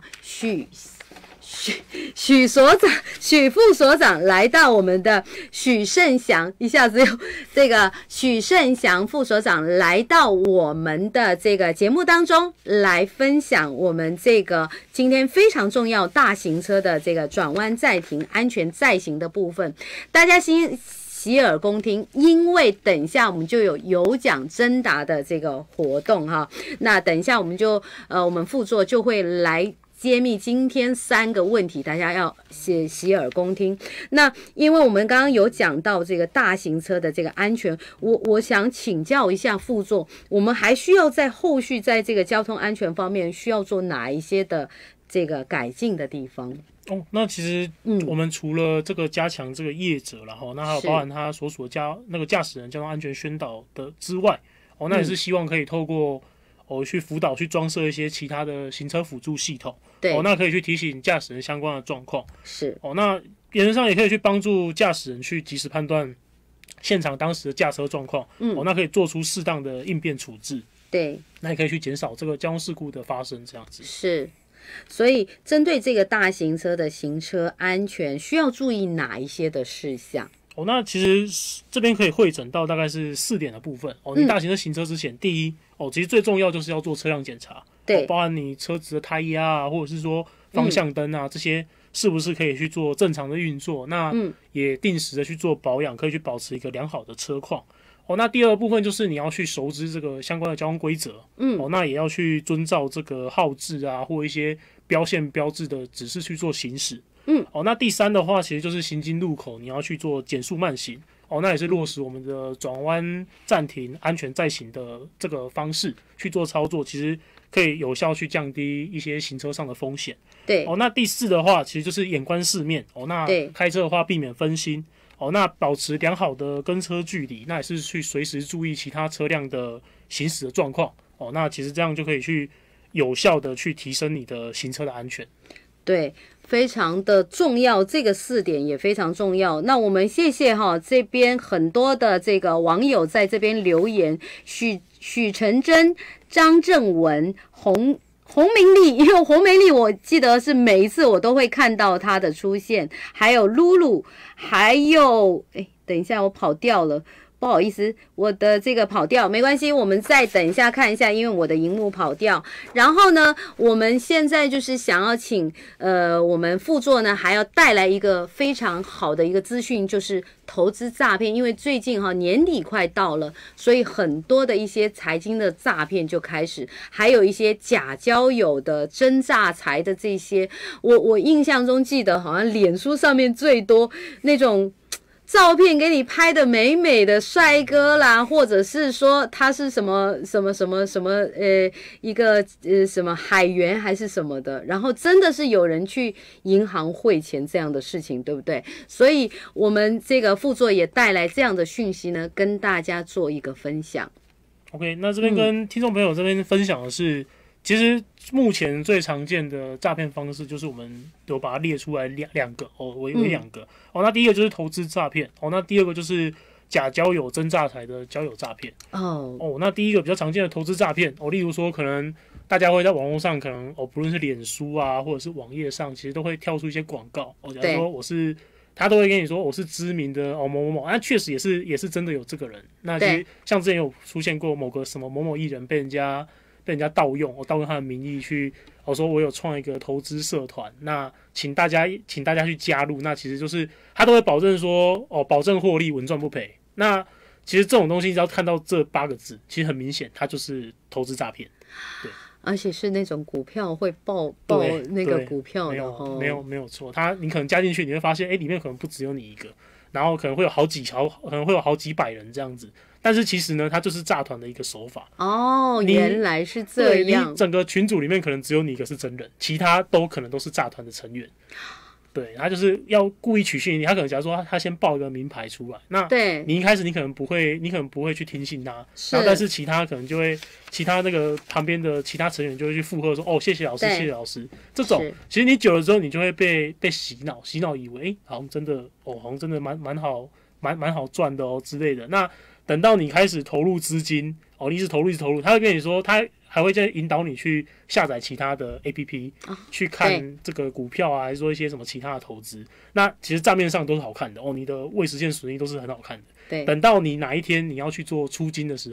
许副所长来到我们的许胜祥，一下子有这个许胜祥副所长来到我们的这个节目当中来分享我们这个今天非常重要大型车的这个转弯在停安全在行的部分。大家洗耳恭听，因为等一下我们就有奖征答的这个活动哈。那等一下我们就我们副座就会来揭秘今天3个问题，大家要洗耳恭听。那因为我们刚刚有讲到这个大型车的这个安全，我想请教一下副座，我们还需要在后续在这个交通安全方面需要做哪一些的这个改进的地方？ 那其实我们除了这个加强这个业者啦，那还有包含他所属的那个驾驶人交通安全宣导的之外，那也是希望可以透过去辅导去装设一些其他的行车辅助系统， 对， 那可以去提醒驾驶人相关的状况， 是那原则上也可以去帮助驾驶人去及时判断现场当时的驾车状况，那可以做出适当的应变处置， 对， 那也可以去减少这个交通事故的发生，这样子是。所以针对这个大型车的行车安全，需要注意哪一些的事项？ 那其实这边可以汇整到大概是4点的部分你大型车行车之前，第一其实最重要就是要做车辆检查， 对， 包含你车子的胎压啊，或者是说方向灯啊，这些是不是可以去做正常的运作？那也定时的去做保养，可以去保持一个良好的车况。那第二部分就是你要去熟知这个相关的交通规则，那也要去遵照这个号志啊或一些标线标志的指示去做行驶。那第3的话，其实就是行经路口你要去做减速慢行，那也是落实我们的转弯暂停安全再行的这个方式去做操作，其实可以有效去降低一些行车上的风险。 对， 那第4的话，其实就是眼观四面，那开车的话避免分心。那保持良好的跟车距离，那也是去随时注意其他车辆的行驶的状况。那其实这样就可以去有效的去提升你的行车的安全。 对，非常的重要，这个4点也非常重要。那我们谢谢这边很多的这个网友在这边留言，许成真、张正文、洪明丽，因为洪明丽我记得是每一次我都会看到她的出现，还有露露，还有等一下我跑掉了，不好意思，我的这个跑掉没关系，我们再等一下看一下，因为我的荧幕跑掉。然后呢，我们现在就是想要请我们副座呢还要带来一个非常好的一个资讯，就是投资诈骗。因为最近年底快到了，所以很多的一些财经的诈骗就开始，还有一些假交友的真诈财的这些，我印象中记得好像脸书上面最多那种照片给你拍的美美的帅哥啦，或者是说他是什么一个什么海员还是什么的，然后真的是有人去银行汇钱这样的事情，对不对？所以我们这个副座也带来这样的讯息呢，跟大家做一个分享。 OK， 那这边跟听众朋友这边分享的是，其实目前最常见的诈骗方式就是我们有把它列出来两个为2个那第一个就是投资诈骗那第二个就是假交友真诈财的交友诈骗那第一个比较常见的投资诈骗例如说可能大家会在网络上可能不论是脸书啊或者是网页上，其实都会跳出一些广告假如说他都会跟你说我是知名的某某某，那确实也是真的有这个人。那其实像之前有出现过某个什么某某艺人被人家盗用他的名义去说我有创一个投资社团，那请大家去加入，那其实就是他都会保证说保证获利，稳赚不赔。那其实这种东西只要看到这8个字，其实很明显它就是投资诈骗。对，而且是那种股票会爆那个股票的没有错。你可能加进去，你会发现里面可能不只有你一个，然后可能会有好几百人这样子。但是其实呢，它就是诈团的一个手法原来是这样。 你整个群组里面可能只有你一个是真人，其他都可能都是诈团的成员。对，他就是要故意取信你，他可能假如说他先报一个名牌出来，那你一开始你可能不会去听信他，然后但是其他可能就会其他那个旁边的其他成员就会去附和说谢谢老师谢谢老师，这种其实你久了之后你就会被洗脑以为好像真的好像真的蛮好赚的之类的。那等到你开始投入资金你一直投入，他会跟你说他还会再引导你去下载其他的 APP 去看这个股票还是说一些什么其他的投资。那其实账面上都是好看的你的未实现损益都是很好看的。对，等到你哪一天你要去做出金的时候，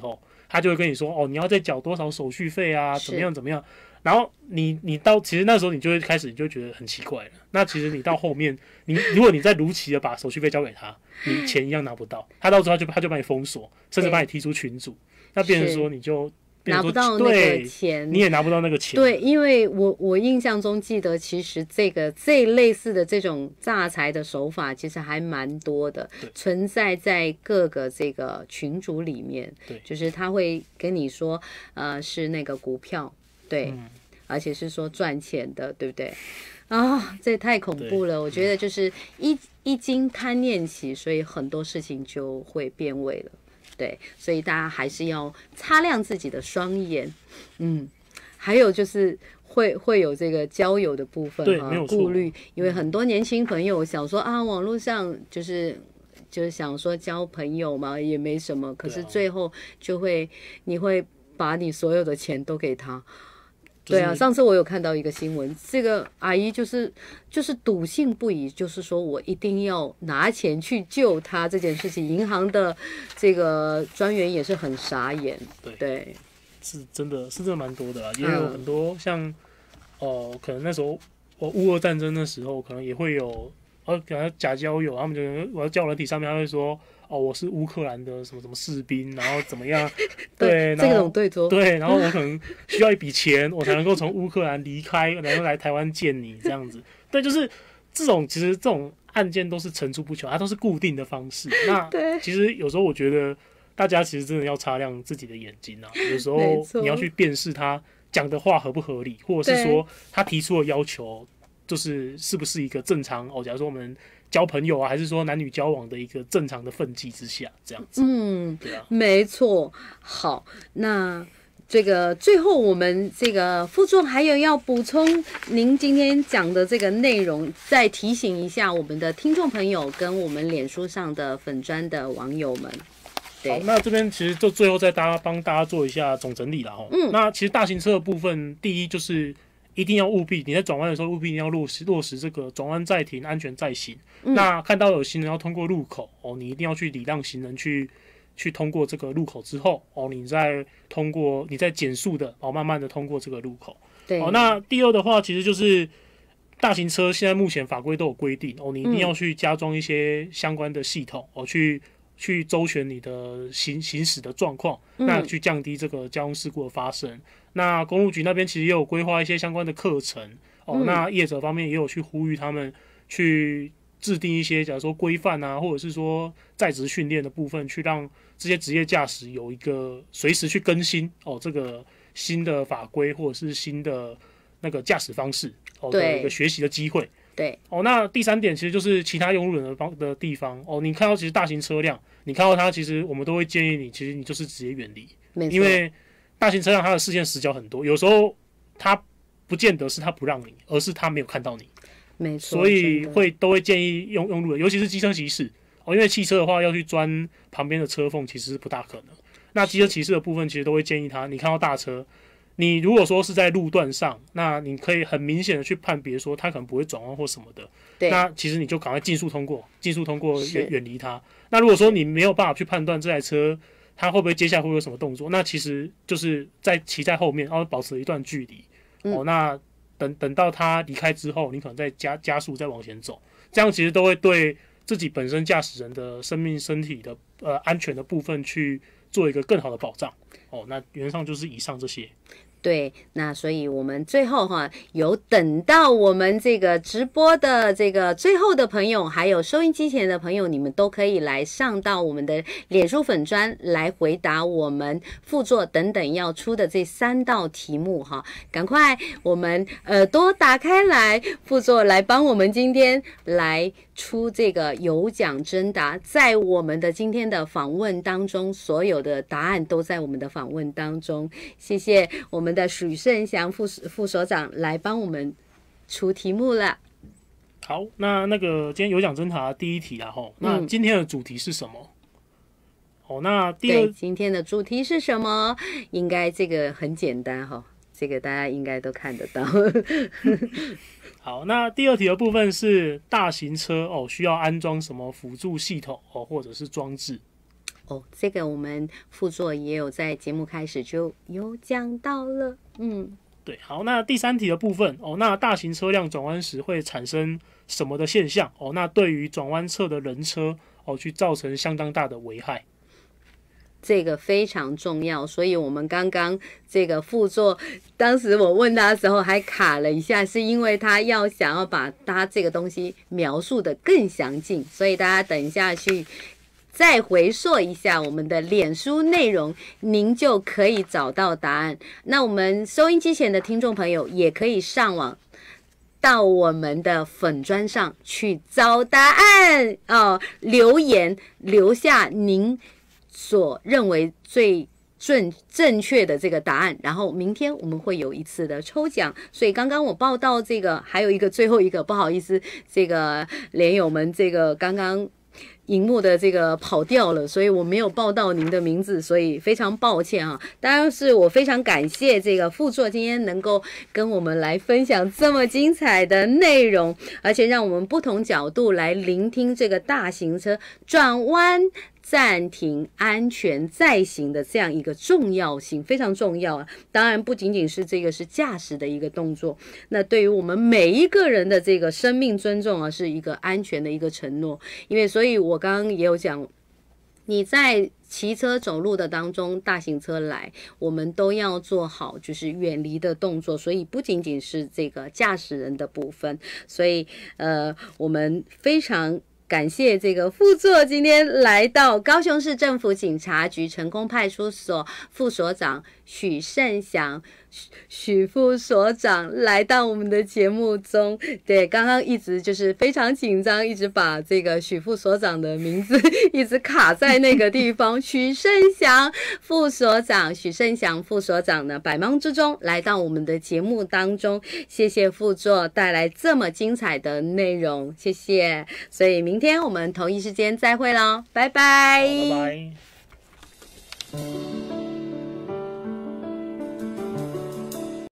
他就会跟你说哦，你要再缴多少手续费啊，怎么样怎么样。然后你到其实那时候你就会开始你就觉得很奇怪了。那其实你到后面，如果你再如期的把手续费交给他，你钱一样拿不到。他到时候他就把你封锁，甚至把你踢出群组。那变成说你就拿不到那个钱， 你也拿不到那个钱。 对，因为我印象中记得，其实这类似的这种诈财的手法，其实还蛮多的，存在在各个这个群组里面。 对， 就是他会跟你说，是那个股票，对，而且是说赚钱的，对不对？啊，这太恐怖了！我觉得就是一经贪念起，所以很多事情就会变味了。对，所以大家还是要擦亮自己的双眼。还有就是会有这个交友的部分顾虑，因为很多年轻朋友想说啊，网络上就是想说交朋友嘛，也没什么，可是最后你会把你所有的钱都给他。对啊，上次我有看到一个新闻，这个阿姨就是笃信不疑，就是说我一定要拿钱去救他这件事情。银行的这个专员也是很傻眼，对， 是真的蛮多的啦，也有很多像可能那时候乌俄战争的时候，可能也会有可能假交友，他们就我要交友软体上面他会说。我是乌克兰的什么什么士兵，然后怎么样？对， 这种对桌。 对，然后我可能需要一笔钱，我才能够从乌克兰离开，然后来台湾见你这样子。对，就是其实这种案件都是层出不穷，它都是固定的方式。那其实有时候我觉得大家其实真的要擦亮自己的眼睛啊，有时候你要去辨识他讲的话合不合理，或者是说他提出的要求是不是一个正常假如说我们。交朋友啊，还是说男女交往的一个正常的分际之下，这样子。对啊， 没错。好，那这个最后我们这个副座还有要补充您今天讲的这个内容，再提醒一下我们的听众朋友跟我们脸书上的粉专的网友们。 好，那这边其实就最后再帮大家做一下总整理啦。那其实大型车的部分，第一就是一定要务必你在转弯的时候务必一定要落实这个转弯再停，安全再行。那看到有行人要通过路口你一定要去礼让行人去通过这个路口之后你再减速的慢慢的通过这个路口。 对。 那第二的话，其实就是大型车现在目前法规都有规定你一定要去加装一些相关的系统去周旋你的行驶的状况，那去降低这个交通事故的发生。那公路局那边其实也有规划一些相关的课程那业者方面也有去呼吁他们去制定一些假如说规范啊，或者是说在职训练的部分，去让这些职业驾驶有一个随时去更新这个新的法规或者是新的那个驾驶方式的一个学习的机会。 对那第三点其实就是其他用路人的地方你看到其实大型车辆，你看到它，其实我们都会建议你，其实你就是直接远离，因为大型车辆它的视线死角很多，有时候它不见得是它不让你，而是它没有看到你。 没错， 所以都会建议用路人，尤其是机车骑士因为汽车的话要去钻旁边的车缝其实是不大可能。那机车骑士的部分其实都会建议他，你看到大车，你如果说是在路段上，那你可以很明显的去判别说他可能不会转弯或什么的，那其实你就赶快尽速通过远离他。那如果说你没有办法去判断这台车他会不会接下来会有什么动作，那其实就是骑在后面保持一段距离那等到他离开之后，你可能再加速再往前走，这样其实都会对自己本身驾驶人的生命身体的安全的部分去做一个更好的保障那原则上就是以上这些。 对，那所以我们最后有等到我们这个直播的这个最后的朋友，还有收音机前的朋友，你们都可以来上到我们的脸书粉专来回答我们副座等等要出的这3道题目赶快我们耳朵打开来，副座来帮我们今天来出这个有奖征答，在我们的今天的访问当中，所有的答案都在我们的访问当中。谢谢我们的许胜祥副所长来帮我们出题目了。 好，那个今天有奖征答第一题啦那今天的主题是什么？那对，今天的主题是什么？应该这个很简单这个大家应该都看得到。 好，那第二题的部分是大型车需要安装什么辅助系统或者是装置？ 哦，这个我们副座也有在节目开始就有讲到了。 对，好，那第3题的部分哦，那大型车辆转弯时会产生什么的现象哦？那对于转弯侧的人车哦，去造成相当大的危害。 这个非常重要，所以我们刚刚这个副座，当时我问他的时候还卡了一下，是因为他想要把他这个东西描述的更详尽，所以大家等一下去再回溯一下我们的脸书内容，您就可以找到答案。那我们收音机前的听众朋友也可以上网到我们的粉专上去找答案哦，留言留下您所认为最正确的这个答案，然后明天我们会有一次的抽奖。所以刚刚我报到这个还有一个最后一个，不好意思，这个连友们这个刚刚荧幕的这个跑掉了，所以我没有报到您的名字，所以非常抱歉啊。当然是我非常感谢这个副座今天能够跟我们来分享这么精彩的内容，而且让我们不同角度来聆听这个大型车转弯暂停安全再行的这样一个重要性，非常重要啊！当然不仅仅是这个是驾驶的一个动作，那对于我们每一个人的这个生命尊重啊，是一个安全的一个承诺。因为所以我刚刚也有讲，你在骑车走路的当中，大型车来，我们都要做好就是远离的动作，所以不仅仅是这个驾驶人的部分，所以我们非常感谢这个副座今天来到高雄市政府警察局成功派出所副所长许胜祥，许副所长来到我们的节目中。对，刚刚一直就是非常紧张，一直把这个许副所长的名字一直卡在那个地方。许胜祥副所长，许胜祥副所长呢，百忙之中来到我们的节目当中，谢谢副座带来这么精彩的内容，谢谢。所以明天我们同一时间再会咯，拜拜。 拜拜。